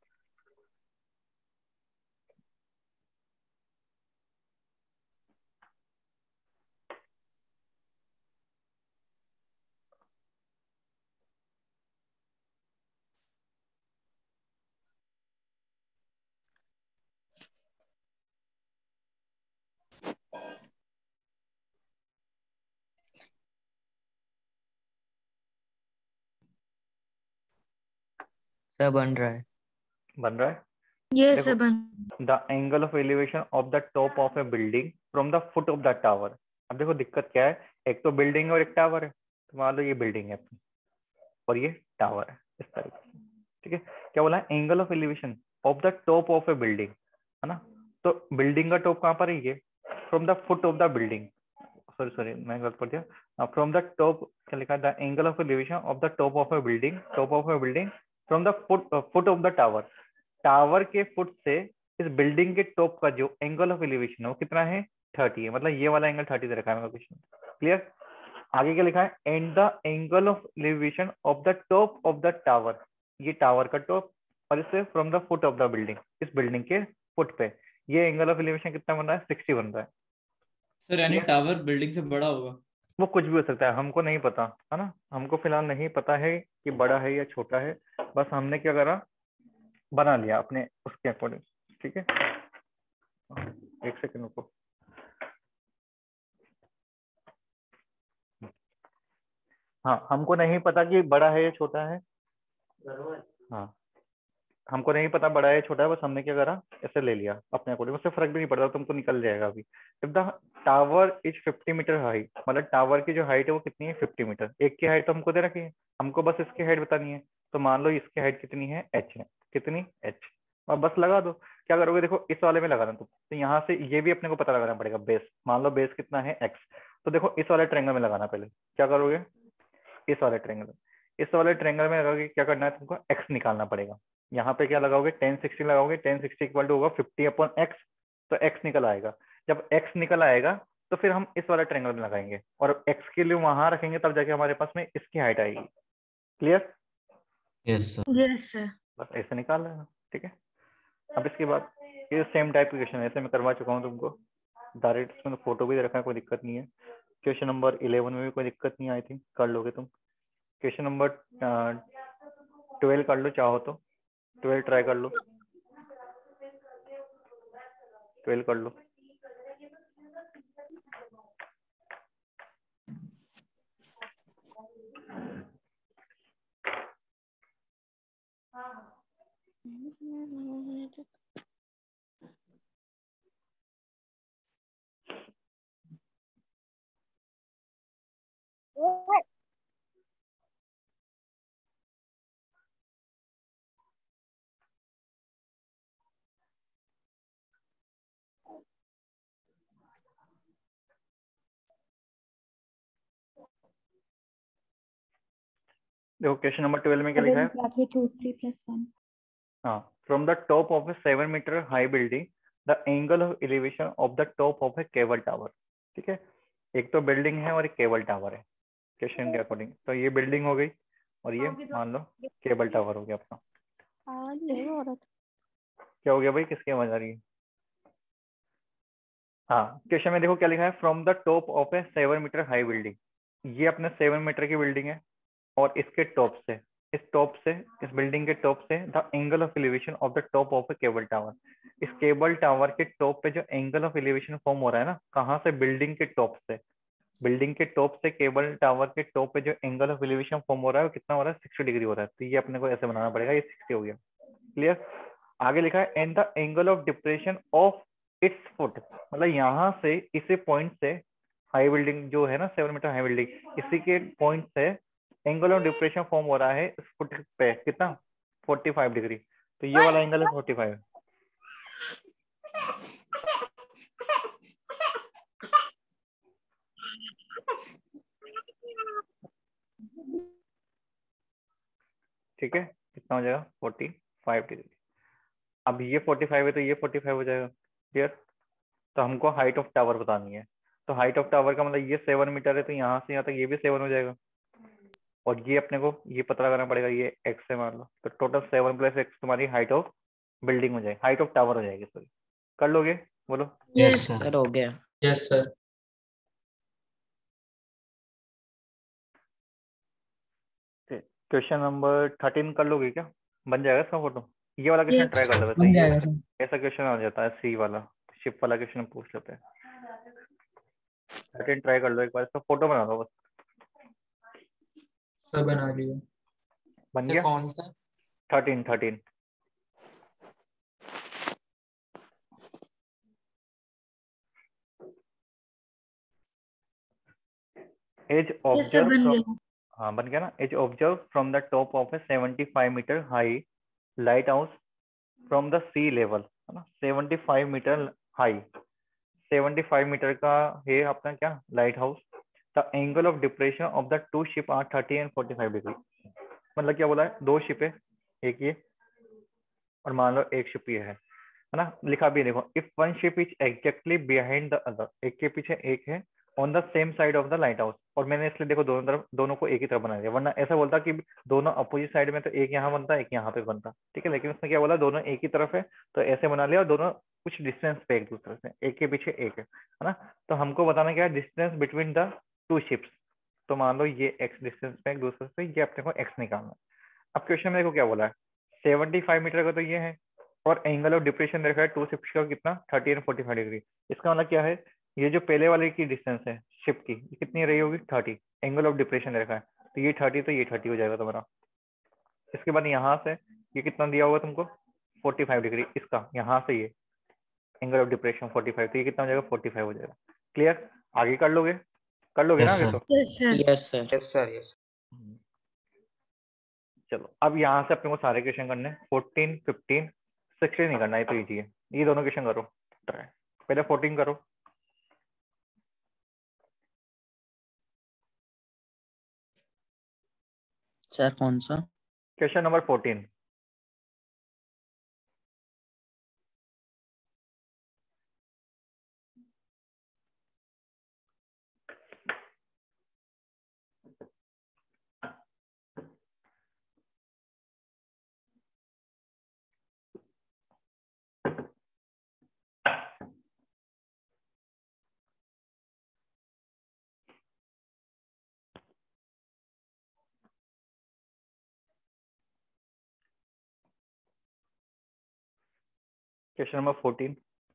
सर बन रहा है। बन रहा है, यस देखो सर बन। The angle of elevation of the top of a building from the foot of the tower. अब देखो दिक्कत क्या है, एक तो बिल्डिंग है और एक टावर है, तो मान लो ये बिल्डिंग है अपनी और ये टावर है, इस तरीके से, ठीक है। क्या बोला है, angle of elevation of the top of a building, है ना। तो बिल्डिंग का टॉप कहाँ पर है, ये from the foot of the building, sorry sorry मैं गलत पढ़ दिया, फ्रॉम द टॉप, क्या लिखा है, the angle of elevation of the top of a building, top of a building from the foot foot of the tower. Tower के foot से इस बिल्डिंग के टॉप का जो एंगल ऑफ एलिवेशन है वो कितना है, थर्टी है, मतलब ये वाला एंगल थर्टी दे रखा है मेरा क्वेश्चन, क्लियर। आगे क्या लिखा है, and the angle of elevation of the top of the tower, ये टावर का टॉप, और इससे from the foot of the building, इस बिल्डिंग के फुट पे ये एंगल ऑफ एलिवेशन कितना बन रहा है, सिक्सटी बन रहा है। सर यानी टावर बिल्डिंग से बड़ा होगा। वो कुछ भी हो सकता है, हमको नहीं पता, है ना, हमको फिलहाल नहीं पता है कि बड़ा है या छोटा है, बस हमने क्या करा, बना लिया अपने उसके अकॉर्डिंग, ठीक है। एक सेकंड रुको, हाँ हमको नहीं पता कि बड़ा है या छोटा है, हाँ हमको नहीं पता बड़ा है या छोटा है, बस हमने क्या करा, ऐसे ले लिया अपने अकॉर्डिंग, उससे फर्क भी नहीं पड़ता, तुमको निकल जाएगा अभी। If the tower is fifty metre high, मतलब टावर की जो हाइट है वो कितनी है, फिफ्टी मीटर। एक की हाइट तो हमको दे रखी है, हमको बस इसकी हाइट बतानी है, तो मान लो इसकी हाइट कितनी है, एच है, कितनी एच, और बस लगा दो। क्या करोगे, देखो इस वाले में लगाना तुम, तो यहाँ से ये भी अपने को पता लगाना पड़ेगा बेस, मान लो बेस कितना है एक्स, तो देखो इस वाले ट्रायंगल में लगाना। पहले क्या करोगे, इस वाले ट्रायंगल इस वाले ट्रायंगल में लगाओगे, क्या करना है तुमको, एक्स निकालना पड़ेगा। यहाँ पे क्या लगाओगे, टेन सिक्सटी लगाओगे, टेन सिक्सटी इक्वल टू होगा फिफ्टी अपॉन एक्स, तो एक्स निकल आएगा। जब एक्स निकल आएगा तो फिर हम इस वाला ट्रायंगल में लगाएंगे और एक्स के लिए वहां रखेंगे, तब जाके हमारे पास में इसकी हाइट आएगी। Clear? Yes sir. Yes sir. बस ऐसे निकाल लेना, ठीक है। अब इसके बाद ये सेम टाइप के क्वेश्चन ऐसे मैं करवा चुका हूँ तुमको डायरेक्ट, इसमें फोटो भी रखा है, कोई दिक्कत नहीं है। क्वेश्चन नंबर इलेवन में भी कोई दिक्कत नहीं आई थी, कर लोगे तुम। क्वेश्चन नंबर ट्वेल्व कर लो चाहो तो, ट्वेल्व ट्राई कर लो, ट्वेल्व कर लो। देखो क्वेश्चन नंबर ट्वेल्व में क्या लिखा है, bracket root three plus one. हाँ, from the top of a seven metre high building the angle of elevation of the top of a cable tower. ठीक है, एक तो बिल्डिंग है और एक केबल टावर है क्वेश्चन के अकॉर्डिंग। तो ये बिल्डिंग हो गई और ये मान लो केबल टावर हो गया अपना। क्या हो गया भाई, किसकी आवाज आ रही है? हाँ, क्वेश्चन में देखो क्या लिखा है, from the top of a seven metre high building. ये अपने सेवन मीटर की बिल्डिंग है और इसके टॉप से, इस टॉप से, इस बिल्डिंग के टॉप से the angle of elevation of the top of a cable tower. इस केबल टावर के टॉप पे जो एंगल ऑफ एलिवेशन फॉर्म हो रहा है ना, कहाँ से, बिल्डिंग के टॉप से, बिल्डिंग के टॉप से केबल टावर के टॉप पे जो एंगल ऑफ एलिवेशन फॉर्म हो रहा है वो कितना हो रहा है, सिक्सटी डिग्री हो रहा है। तो ये अपने को ऐसे बनाना पड़ेगा, ये सिक्सटी हो गया। क्लियर? आगे लिखा है and the angle of depression of its foot, मतलब यहाँ से इसी पॉइंट से, हाई बिल्डिंग जो है ना सेवन मीटर हाई बिल्डिंग, इसी के पॉइंट से एंगल ऑफ डिप्रेशन फॉर्म हो रहा है इस फुट पे, कितना, फोर्टी फाइव डिग्री। तो ये वाला एंगल है फोर्टी फाइव। ठीक है, कितना हो जाएगा, फोर्टी फाइव डिग्री। अब ये फोर्टी फाइव है तो ये फोर्टी फाइव हो जाएगा। क्लियर? तो हमको हाइट ऑफ टावर बतानी है, तो हाइट ऑफ टावर का मतलब ये सेवन मीटर है, तो यहाँ से यहाँ तक ये भी सेवन हो जाएगा और ये अपने को ये पता लगाना पड़ेगा, ये एक्स है मान लो, तो टोटल सेवन प्लस एक्स तुम्हारी हाइट ऑफ बिल्डिंग हो जाएगी, हाइट ऑफ टावर हो जाएगी। सॉरी, कर लोगे? बोलो। Yes sir. सर हो गया। Yes sir. Question number thirteen कर लोगे क्या, बन जाएगा इसका फोटो? ये वाला क्वेश्चन Yes. ट्राई कर लो, बन जाएगा वैसे सर। ऐसा क्वेश्चन आ जाता है, सी वाला शिप वाला क्वेश्चन पूछ लेते हैं। थर्टीन ट्राई कर लो एक बार, इसका फोटो बना दो बस। सर बना लिया। बन ये गया? कौन सा? Thirteen thirteen as Yes sir, observe बन फ्रॉम, गया। हाँ बन गया ना, as observe from the top of a seventy five metre high lighthouse from the sea level, है ना, seventy five metre high, seventy five metre का है अपना क्या, lighthouse. The angle of depression of the two ship are thirty and forty five degree. मतलब क्या बोला है, दो शिप है, एक ये और मान लो एक शिप ये है, है ना, लिखा भी देखो, if one ship is exactly behind the other, एक के पीछे एक है, on the same side of the lighthouse. और मैंने इसलिए देखो दोनों तरफ, दोनों को एक ही तरफ बना दिया, वरना ऐसा बोलता कि दोनों अपोजिट साइड में तो एक यहाँ बनता एक यहाँ पे बनता, ठीक है, लेकिन उसने क्या बोला, दोनों एक ही तरफ है तो ऐसे बना लिया, और दोनों कुछ डिस्टेंस पे एक दूसरे से, एक के पीछे एक है, है ना। तो हमको बताना क्या है, distance between the two ships. तो मान लो ये एक्स डिस्टेंस पे एक दूसरे से, ये अपने को एक्स निकालना है। अब क्वेश्चन में देखो क्या बोला है, सेवेंटी फाइव मीटर का तो ये है और एंगल ऑफ डिप्रेशन देखा है टू शिप्स का कितना, thirty and forty five degree. इसका मतलब क्या है, ये जो पहले वाले की डिस्टेंस है शिप की, ये कितनी रही होगी, थर्टी, एंगल ऑफ डिप्रेशन देखा है तो ये थर्टी, तो ये थर्टी हो जाएगा तुम्हारा। इसके बाद यहाँ से ये कितना दिया होगा तुमको, फोर्टी फाइव डिग्री, इसका यहाँ से ये angle of depression forty five, तो ये कितना हो जाएगा, फोर्टी फाइव हो जाएगा। क्लियर? आगे कर लोगे, कर लोगे ना यस आगे? सर। तो Yes sir. Yes sir. Yes sir, yes. चलो अब यहाँ से अपने को सारे क्वेश्चन करने हैं, फोर्टीन फिफ्टीन सिक्सटीन नहीं करना है, तो इजी है, ये दोनों क्वेश्चन करो ट्राई। पहले फोर्टीन करो। सर कौन सा? Question number fourteen. Question number fourteen.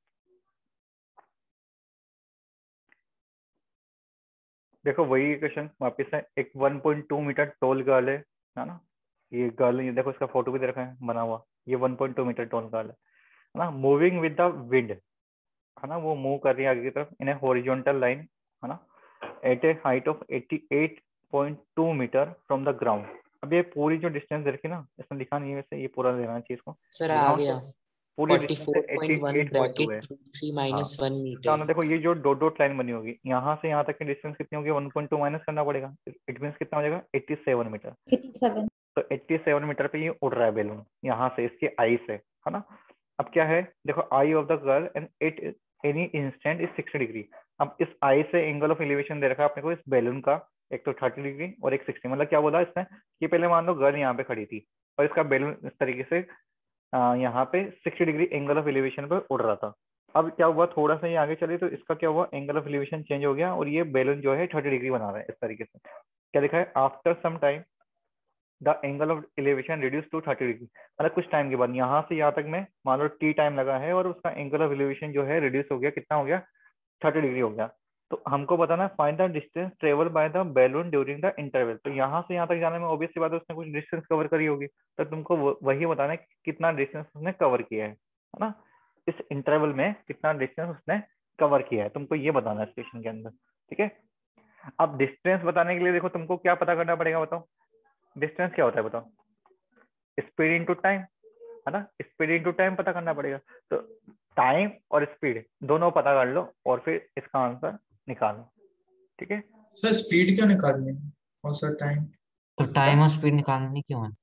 देखो वही क्वेश्चन वापस है, एक one point two metre tall girl है है ना, ये गर्ल, ये देखो इसका फोटो भी दे रखा है बना हुआ, ये one point two metre tall girl है ना, मूविंग विद द विंड है ना, वो मूव कर रही है आगे की तरफ इन ए हॉरिजॉन्टल लाइन है ना, at a height of eighty eight point two metre from the ground. अब ये पूरी जो डिस्टेंस देखी ना, इसमें लिखा नहीं है वैसे, ये पूरा लेना चाहिए इसको। सर आ गया पूरी distance forty four point one अट्ठासी पॉइंट टू है। ब्रैकेट थ्री माइनस वन क्या मीटर। देखो ये जो डॉट डॉट लाइन बनी होगी, यहाँ से यहाँ तक की डिस्टेंस कितनी होगी, वन पॉइंट टू माइनस करना पड़ेगा, इट मींस कितना हो जाएगा सत्तासी मीटर। eighty-seven. तो सत्तासी मीटर पे ये उड़ रहा है बैलून यहाँ से, इसके आई से है ना। अब क्या है देखो, eye of the girl and it any instant is sixty degree. अब इस आई से एंगल ऑफ एलिवेशन दे रखा है अपने को इस बैलून का, एक तो थर्टी डिग्री और एक सिक्सटी। मतलब क्या बोला इसने कि पहले मान लो गर्ल यहाँ पे खड़ी थी और इसका बैलून इस तरीके से यहाँ पे sixty degree angle of elevation पे उड़ रहा था। अब क्या हुआ, थोड़ा सा ये आगे चले तो इसका क्या हुआ, एंगल ऑफ एलिवेशन चेंज हो गया और ये बैलून जो है थर्टी डिग्री बना रहा है इस तरीके से। क्या लिखा है, after some time the angle of elevation reduce to thirty degree. मतलब कुछ टाइम के बाद यहाँ से यहाँ तक में मान लो टी टाइम लगा है और उसका एंगल ऑफ एलिवेशन जो है रिड्यूस हो गया, कितना हो गया, थर्टी डिग्री हो गया। तो हमको बताना है find the distance travel by the balloon during the interval. तो यहाँ से यहाँ तक जाने में ऑब्वियस सी बात है उसने कुछ डिस्टेंस कवर करी होगी, तो तुमको वही बताना है कि कितना डिस्टेंस उसने कवर किया है है ना, इस इंटरवल में कितना डिस्टेंस उसने कवर किया है, तुमको ये बताना है स्टेशन के अंदर। ठीक है, अब डिस्टेंस बताने के लिए देखो तुमको क्या पता करना पड़ेगा, बताओ डिस्टेंस क्या होता है, बताओ, स्पीड इनटू टाइम है ना, स्पीड इनटू टाइम पता करना पड़ेगा। तो टाइम और स्पीड दोनों पता कर लो और फिर इसका आंसर निकालो। ठीक है सर स्पीड क्यों निकालनी है और सर टाइम? तो टाइम और स्पीड निकालनी क्यों है?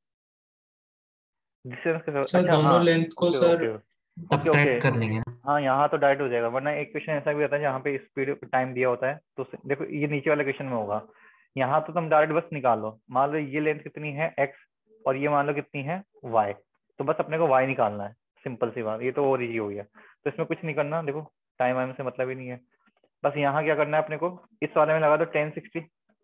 डिस्टेंस के साथ, सर अच्छा दोनों हाँ, लेंथ को okay sir okay okay okay subtract कर लेंगे ना। हाँ यहाँ तो डायरेक्ट हो जाएगा, वरना एक क्वेश्चन ऐसा भी होता है जहाँ पे स्पीड टाइम दिया होता है, तो देखो ये नीचे वाले क्वेश्चन में होगा, यहाँ तो तुम डायरेक्ट बस निकालो, मान लो ये लेंथ कितनी है एक्स और ये मान लो कितनी है वाई, तो बस अपने को वाई निकालना है, सिंपल सी बात, ये तो और इजी हो गया। तो इसमें कुछ नहीं करना, देखो टाइम वाइम से मतलब ही नहीं है, बस यहाँ क्या करना है अपने को, इस वाले में लगा दो टेन सिक्सटी,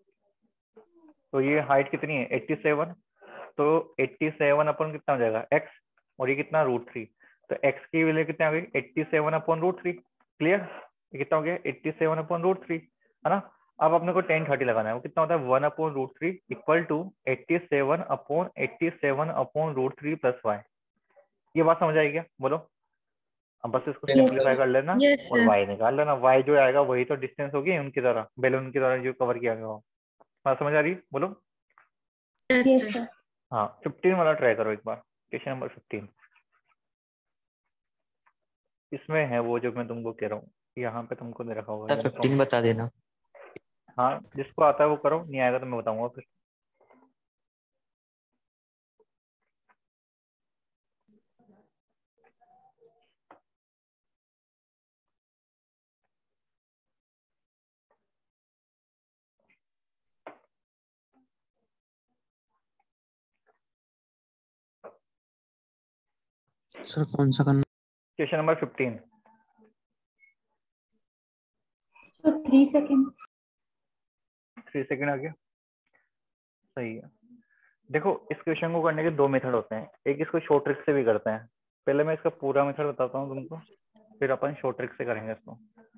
तो ये हाइट कितनी है एट्टी सेवन, तो एट्टी सेवन अपन कितना हो जाएगा एक्स, और ये कितना रूट थ्री, तो एक्स की वैल्यू कितनी आ गई eighty seven upon root three. Clear, ये कितना हो गया eighty seven upon root three है ना। अब अपने को टेन थर्टी लगाना है, वो कितना होता है one upon root three equal to eighty seven upon eighty seven upon root three plus Y. ये बात समझ आई क्या, बोलो। अब बस इसको Yes, सिंप्लीफाई कर लेना Yes, और sir. वाई निकाल लेना, वाई जो आएगा वही तो डिस्टेंस होगी उनकी तरह, बैलून की तरह जो कवर किया गया। बात समझ आ रही है, बोलो। Yes, Yes, sir. sir. हाँ फिफ्टीन वाला ट्राई करो एक बार, क्वेश्चन नंबर फिफ्टीन। इसमें है वो जो मैं तुमको कह रहा हूँ, यहाँ पे तुमको दे रखा होगा। सर फिफ्टीन बता देना। हाँ जिसको आता है वो करो, नहीं आएगा तो मैं बताऊंगा फिर। सर कौन सा करना? Question number fifteen. So three seconds. Three second आ गया, सही है। देखो इस क्वेश्चन को करने के दो मेथड होते हैं, एक इसको शॉर्ट ट्रिक से भी करते हैं। पहले मैं इसका पूरा मेथड बताता हूँ तुमको, फिर अपन शॉर्ट ट्रिक से करेंगे इसको।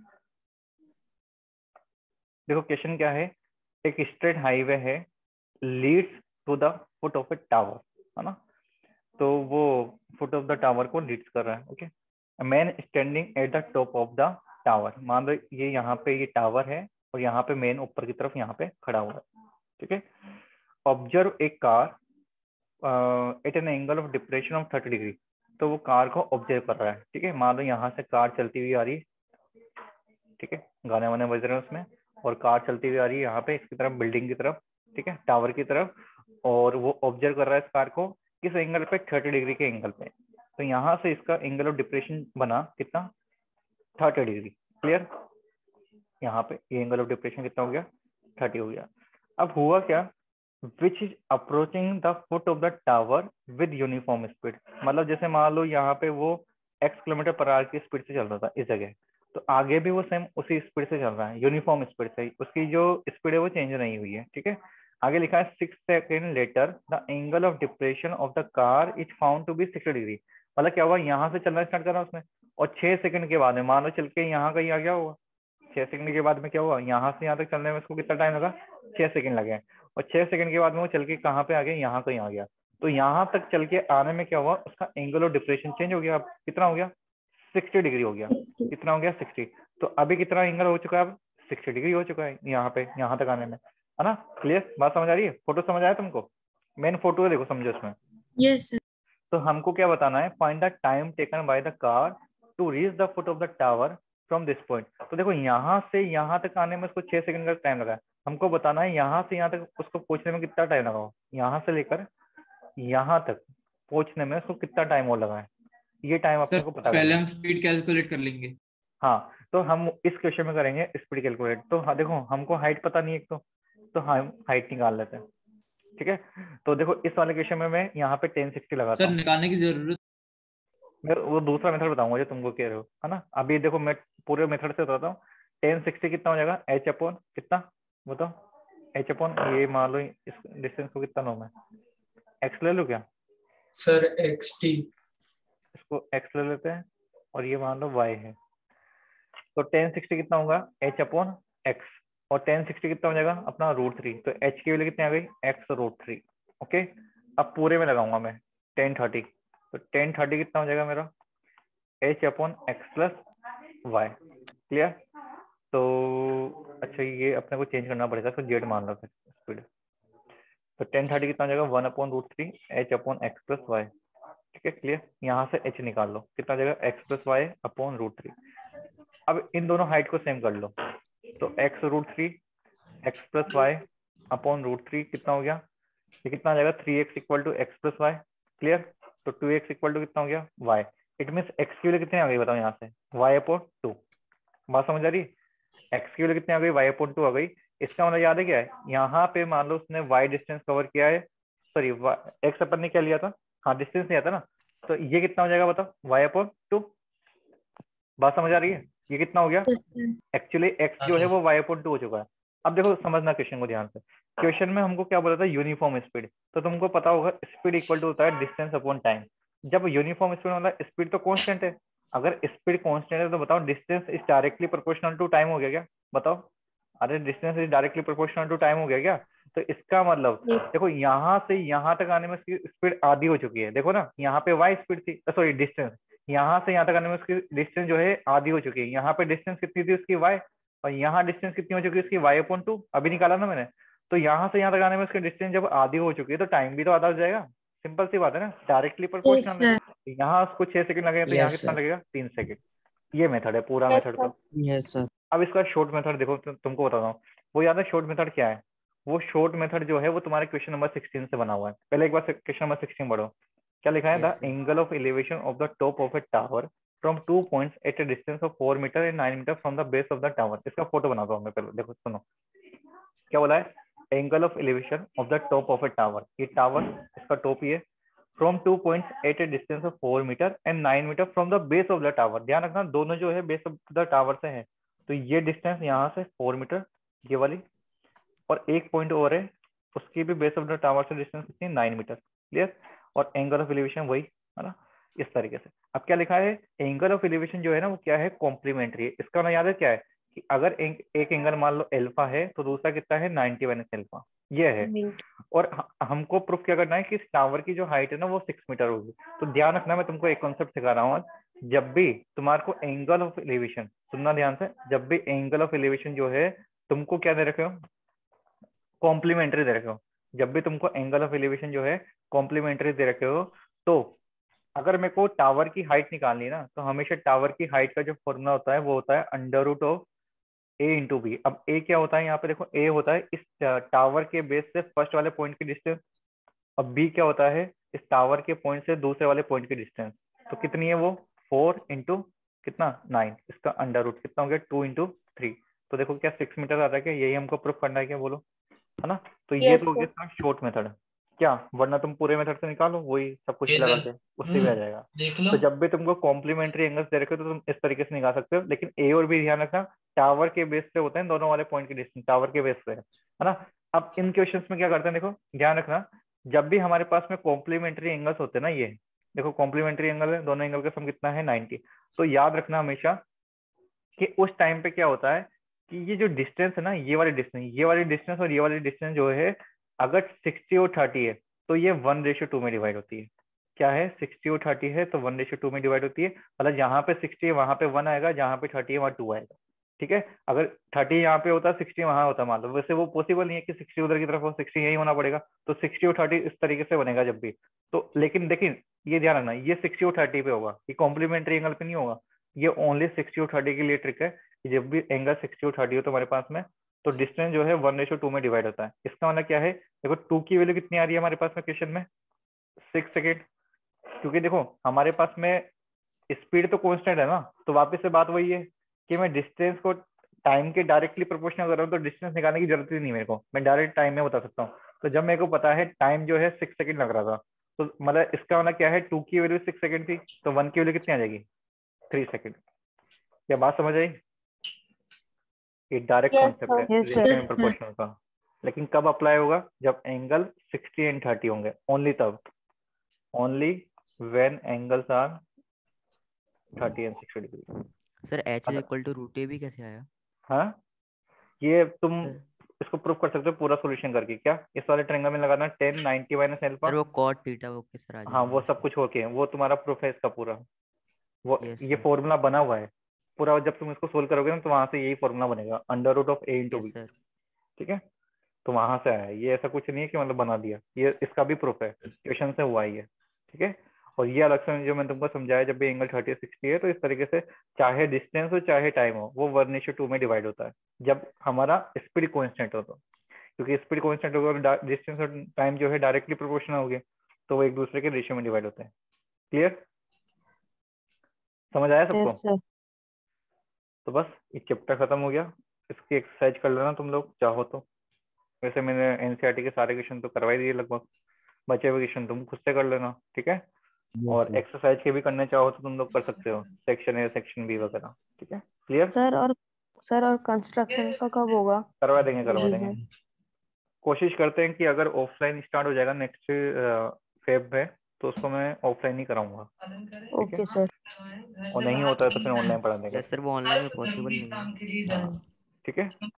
देखो क्वेश्चन क्या है, एक स्ट्रेट हाईवे है, leads to the foot of a tower है ना, तो वो फुट ऑफ द टावर को लीड्स कर रहा है। Okay, man standing at the top of the tower, मान लो ये यहाँ पे ये टावर है और यहाँ पे मेन ऊपर की तरफ यहाँ पे खड़ा हुआ है। ठीक है, observe a car at an angle of depression of thirty degree, तो वो कार को ऑब्जर्व कर रहा है, ठीक है। मान लो यहाँ से कार चलती हुई आ रही है, ठीक है, गाने वाने बज रहे हैं उसमें, और कार चलती हुई आ रही है यहाँ पे इसकी तरफ, बिल्डिंग की तरफ, ठीक है, टावर की तरफ, और वो ऑब्जर्व कर रहा है इस कार को किस एंगल पे, थर्टी डिग्री के एंगल पे। तो यहाँ से इसका एंगल ऑफ डिप्रेशन बना कितना, थर्टी डिग्री। क्लियर, यहाँ पे ये एंगल ऑफ डिप्रेशन कितना हो गया, थर्टी हो गया। अब हुआ क्या, which is approaching the foot of the tower with uniform speed, मतलब जैसे मान लो यहाँ पे वो एक्स किलोमीटर पर आवर की स्पीड से चल रहा था इस जगह, तो आगे भी वो सेम उसी स्पीड से चल रहा है, यूनिफॉर्म स्पीड से, उसकी जो स्पीड है वो चेंज नहीं हुई है, ठीक है। आगे लिखा है six second later the angle of depression of the car is found to be sixty degree, मतलब क्या हुआ, यहाँ से चलना स्टार्ट करा उसने, और छह सेकंड के बाद में मान लो चल के यहाँ कहीं आ गया हुआ, छह सेकंड के बाद में क्या हुआ, यहाँ से यहाँ तक चलने में उसको कितना टाइम लगा, छह सेकंड लगे, और छह सेकंड के बाद में वो चल के कहाँ पे आ गया, यहाँ कहीं आ गया। तो यहाँ तक चल के आने में क्या हुआ, उसका एंगल ऑफ डिप्रेशन चेंज हो गया, अब कितना हो गया, सिक्सटी डिग्री हो गया, कितना हो गया, सिक्सटी। तो अभी कितना एंगल हो चुका है, अब सिक्सटी डिग्री हो चुका है यहाँ पे, यहाँ तक आने में, है ना। क्लियर, बात समझ आ रही है, फोटो समझ आया तुमको, मेन फोटो है देखो, समझो इसमें। Yes sir. तो हमको क्या बताना है, find the time taken by the car to reach the foot of the tower from this point. तो देखो यहाँ से यहाँ तक आने में उसको छह सेकंड का टाइम लगा है, हमको बताना है यहाँ से यहाँ तक उसको पहुंचने में कितना टाइम लगा हो, यहाँ से लेकर यहाँ तक पहुंचने में उसको कितना टाइम और लगा है, ये टाइम अपने को पता पहले करना हम स्पीड कैलकुलेट कर लेंगे। हाँ, तो हम इस क्वेश्चन में करेंगे स्पीड कैलकुलेट। तो हाँ देखो, हमको हाइट पता नहीं है एक तो, तो हम हाइट निकाल लेते हैं, ठीक है। तो देखो इस वाले क्वेश्चन में मैं यहाँ पे टेन सिक्सटी लगाता सर हूँ, निकालने की जरूरत, मैं वो दूसरा मेथड बताऊंगा जो तुमको कह रहे हो, है ना। अभी देखो मैं पूरे मेथड से बताता हूँ, टेन सिक्सटी कितना हो जाएगा, एच अपॉन कितना बताओ, एच अपॉन ये मान लो इस डिस्टेंस को कितना लो, मैं एक्स ले लूँ क्या, सर एक्स टी, इसको एक्स ले लेते हैं, और ये मान लो वाई है। तो टेन सिक्सटी कितना होगा, एच अपॉन एक्स, और टेन सिक्सटी कितना हो जाएगा अपना रूट थ्री, तो एच की वैल्यू कितनी आ गई, एक्स रूट थ्री। ओके, अब पूरे में लगाऊंगा मैं टेन थर्टी, तो टेन थर्टी कितना हो जाएगा मेरा, H upon X plus Y. Clear, तो अच्छा ये अपने को चेंज करना पड़ेगा, तो जेड मान लो फिर स्पीड। तो टेन थर्टी कितना हो जाएगा, one upon root three H upon X plus Y, ठीक है। क्लियर, यहाँ से एच निकाल लो, कितना हो जाएगा, X plus Y upon root three. अब इन दोनों हाइट को सेम कर लो, तो X root three X plus Y upon root three कितना हो गया, ये कितना आ जाएगा, three X equal to X plus Y. Clear, तो टू एक्स इक्वल टू कितना हो गया, वाई। इट मीन्स एक्स की वैल्यू कितनी आ गई बताओ यहाँ से, वाई अपॉन टू। बात समझ आ रही, एक्स की वैल्यू कितनी आ गई, वाई अपॉन टू आ गई। इसका मतलब याद है क्या है, यहाँ पे मान लो उसने वाई डिस्टेंस कवर किया है, सॉरी एक्स अपन ने क्या लिया था, हाँ डिस्टेंस लिया था ना, तो ये कितना हो जाएगा बताओ, वाई अपॉन टू। बात समझ आ रही है, ये कितना हो गया, एक्चुअली एक्स जो है वो वाई अपॉन टू हो चुका है। अब देखो समझना क्वेश्चन को ध्यान से, क्वेश्चन में हमको क्या बोला था, यूनिफॉर्म स्पीड, तो तुमको पता होगा स्पीड इक्वल टू होता है डिस्टेंस अपॉन टाइम। जब यूनिफॉर्म स्पीड मतलब स्पीड तो कांस्टेंट है, अगर स्पीड कांस्टेंट है तो बताओ distance is directly proportional to time हो गया क्या, बताओ, अरे distance is directly proportional to time हो गया क्या। तो इसका मतलब देखो यहाँ से यहाँ तक आने में इसकी स्पीड आधी हो चुकी है, देखो ना यहाँ पे वाई स्पीड थी, सॉरी डिस्टेंस, यहाँ से यहाँ तक आने में उसकी डिस्टेंस जो है आधी हो चुकी है। यहाँ पे डिस्टेंस कितनी थी उसकी वाई, और यहाँ डिस्टेंस कितनी हो चुकी है उसकी वाई अपॉन टू, अभी निकाला ना मैंने। तो यहाँ से यहाँ तक आने में उसकी डिस्टेंस जब आधी हो चुकी है तो टाइम भी तो आधा हो जाएगा, सिंपल सी बात है ना, डायरेक्टली प्रोपोर्शनल है। यहाँ उसको छह सेकंड लगेगा तो यहाँ Yes, कितना sir. लगेगा, तीन सेकंड। ये मेथड है पूरा Yes, मेथड sir. का। Yes sir. अब इसका शॉर्ट मेथड देखो, तु, तुमको बताता हूँ वो याद है शॉर्ट मेथड क्या है। वो शॉर्ट मेथड जो है वो तुम्हारे क्वेश्चन नंबर सिक्सटीन से बना हुआ है। पहले एक बार क्वेश्चन नंबर सिक्सटीन पढ़ो, क्या लिखा है, the angle of elevation of the top of a tower from two points at a distance of four metre and nine metre from the base of the tower. इसका photo बनाता हूँ मैं, पहले देखो सुनो क्या बोला है, angle of elevation of the top of a tower, ये टावर इसका टॉप ही है, from two points at a distance of four metre and nine metre from the base of the tower. ध्यान रखना दोनों जो है बेस ऑफ द टावर से है, तो ये डिस्टेंस यहाँ से फोर मीटर ये वाली, और एक पॉइंट और है उसकी भी बेस ऑफ द टावर से डिस्टेंस कितनी, नाइन मीटर। क्लियर, और एंगल ऑफ एलिवेशन वही है ना, इस तरीके से। अब क्या लिखा है, एंगल ऑफ एलिवेशन जो है ना वो क्या है, कॉम्प्लीमेंट्री है। इसका ना याद है क्या है कि अगर एक, एक एंगल मान लो एल्फा है तो दूसरा कितना है, नाइनटी माइनस एल्फा, ये है। और हमको प्रूफ क्या करना है कि इस टावर की जो हाइट है ना वो सिक्स मीटर होगी। तो ध्यान रखना, मैं तुमको एक कॉन्सेप्ट सिखा रहा हूँ, जब भी तुम्हारे को एंगल ऑफ एलिवेशन, सुनना ध्यान से, जब भी एंगल ऑफ एलिवेशन जो है तुमको क्या दे रखे हो, कॉम्प्लीमेंट्री दे रखे हो। जब भी तुमको एंगल ऑफ एलिवेशन जो है कॉम्प्लीमेंट्री दे रखे हो, तो अगर मेरे को टावर की हाइट निकालनी है ना, तो हमेशा टावर की हाइट का जो फॉर्मूला होता है वो होता है under root of A into B. अब ए क्या होता है यहाँ पे देखो, ए होता है इस टावर के बेस से फर्स्ट वाले पॉइंट की डिस्टेंस, और बी क्या होता है इस टावर के पॉइंट से दूसरे वाले पॉइंट की डिस्टेंस। तो कितनी है वो, फोर इंटू कितना नाइन, इसका अंडर रूट कितना हो गया, टू इंटू थ्री। तो देखो क्या सिक्स मीटर आ रहा है क्या, यही हमको प्रूफ करना है क्या, बोलो, है ना। तो ये Yes, तो हो sir. गया शॉर्ट मेथड क्या, वरना तुम पूरे मेथड से निकालो वही सब कुछ ये लगा सर, के, उससे भी आ जाएगा। देख लो। तो जब भी तुमको कॉम्प्लीमेंट्री एंगल्स दे रखे हो तो तुम इस तरीके से निकाल सकते हो, लेकिन ए और बी ध्यान रखना टावर के बेस से होते हैं दोनों वाले पॉइंट की डिस्टेंस, टावर के बेस से, है ना। अब इन क्वेश्चंस में क्या करते हैं, देखो ध्यान रखना, जब भी हमारे पास में कॉम्प्लीमेंट्री एंगल्स होते हैं ना, ये देखो कॉम्प्लीमेंट्री एंगल है, दोनों एंगल का सम कितना है नाइनटी। तो याद रखना हमेशा कि उस टाइम पे क्या होता है कि ये जो डिस्टेंस है ना, ये वाली डिस्टेंस, ये वाली डिस्टेंस और ये वाली डिस्टेंस जो है, अगर सिक्सटी और थर्टी है तो ये वन रेशियो टू में डिवाइड होती है। क्या है, सिक्सटी और थर्टी है तो वन रेशियो टू में डिवाइड होती है, मतलब जहां पे सिक्सटी है वहां पे वन आएगा, जहां पे थर्टी है वहां टू आएगा। ठीक है, अगर थर्टी यहाँ पे होता सिक्सटी वहां होता मान लो, वैसे वो पॉसिबल नहीं है कि सिक्सटी उधर की तरफ हो, सिक्सटी यही होना पड़ेगा, तो सिक्सटी और थर्टी इस तरीके से बनेगा जब भी। तो लेकिन देखिए ये ध्यान रखना, ये सिक्सटी और थर्टी पे होगा, ये कॉम्प्लीमेंट्री एंगल पे नहीं होगा, ये ओनली सिक्सटी और थर्टी के लिए ट्रिक है कि जब भी एंगल सिक्सटी और थर्टी हो तो हमारे पास में, तो डिस्टेंस जो है वन रेशियो टू में डिवाइड होता है। इसका मतलब क्या है, देखो टू की वैल्यू कितनी आ रही है हमारे पास में क्वेश्चन में, सिक्स सेकेंड, क्योंकि देखो हमारे पास में स्पीड तो कांस्टेंट है ना, तो वापस से बात वही है कि मैं डिस्टेंस को टाइम के डायरेक्टली प्रोपोर्शनल कर रहा हूँ, तो डिस्टेंस निकालने की जरूरत ही नहीं मेरे को, मैं डायरेक्ट टाइम में बता सकता हूँ। तो जब मेरे को पता है टाइम जो है सिक्स सेकंड लग रहा था, तो मतलब इसका मतलब क्या है, टू की वैल्यू सिक्स सेकंड थी, तो वन की वैल्यू कितनी आ जाएगी, थ्री सेकंड। क्या बात समझ आई, ये डायरेक्ट Yes, कॉन्सेप्ट है sir. Yes, sir. Ratio Yes, and sir. Proportional का। लेकिन कब अप्लाई होगा, जब एंगल सिक्सटी एंड थर्टी होंगे, ओनली तब, only when angles are thirty and sixty degree. Sir H is अगर इक्वल टू रूट ए भी कैसे आया? हाँ, ये तुम सर इसको प्रूव कर सकते हो पूरा सॉल्यूशन करके। क्या इस वाले ट्रायंगल में लगाना tan ninety minus sir alpha, वो कॉट थीटा वो किस तरह आ हाँ जाएगा वो सब वैसे? कुछ होके वो तुम्हारा प्रूफ है इसका पूरा, वो यस ये सर, फॉर्मूला बना हुआ है पूरा, जब तुम इसको सोल्व करोगे ना तो वहां से यही फॉर्मूला बनेगा, under root of A into yes B. Sir. ठीक है, तो वहां से आया है ये, ऐसा कुछ नहीं है कि मतलब बना दिया, ये इसका भी प्रूफ है, क्वेश्चन से हुआ ही है। ठीक है, और ये अलग से जो मैंने तुमको समझाया, जब भी एंगल थर्टी सिक्सटी है तो इस तरीके से चाहे डिस्टेंस हो चाहे टाइम हो, वो वन रेशियो टू में डिवाइड होता है जब हमारा स्पीड कॉन्स्टेंट हो, तो क्योंकि स्पीड कॉन्स्टेंट होगा, डिस्टेंस और टाइम जो है डायरेक्टली प्रोपोर्शनल हो गए, तो वो एक दूसरे के रेशियो में डिवाइड होते हैं। क्लियर, समझ आया सबको? Yes, sir. तो बस ये चैप्टर खत्म हो गया, इसकी एक्सरसाइज कर लेना तुम लोग चाहो तो। वैसे मैंने एनसीईआरटी के सारे क्वेश्चन तो करवा ही दिए लगभग, बचे हुए क्वेश्चन तुम खुद से कर लेना। ठीक है, और एक्सरसाइज के भी करने चाहो तो तुम लोग कर सकते हो, सेक्शन ए सेक्शन बी वगैरह। ठीक है, क्लियर, सर और सर और कंस्ट्रक्शन का कब होगा? करवा देंगे करवा Revision. देंगे। कोशिश करते हैं कि अगर ऑफलाइन स्टार्ट हो जाएगा नेक्स्ट फेब में तो उसको मैं ऑफलाइन ही कराऊंगा। ठीक है, Okay, sir. और नहीं होता है तो फिर ऑनलाइन पढ़ा देगा। यस सर, वो ऑनलाइन में पॉसिबल नहीं है। हाँ, ठीक है।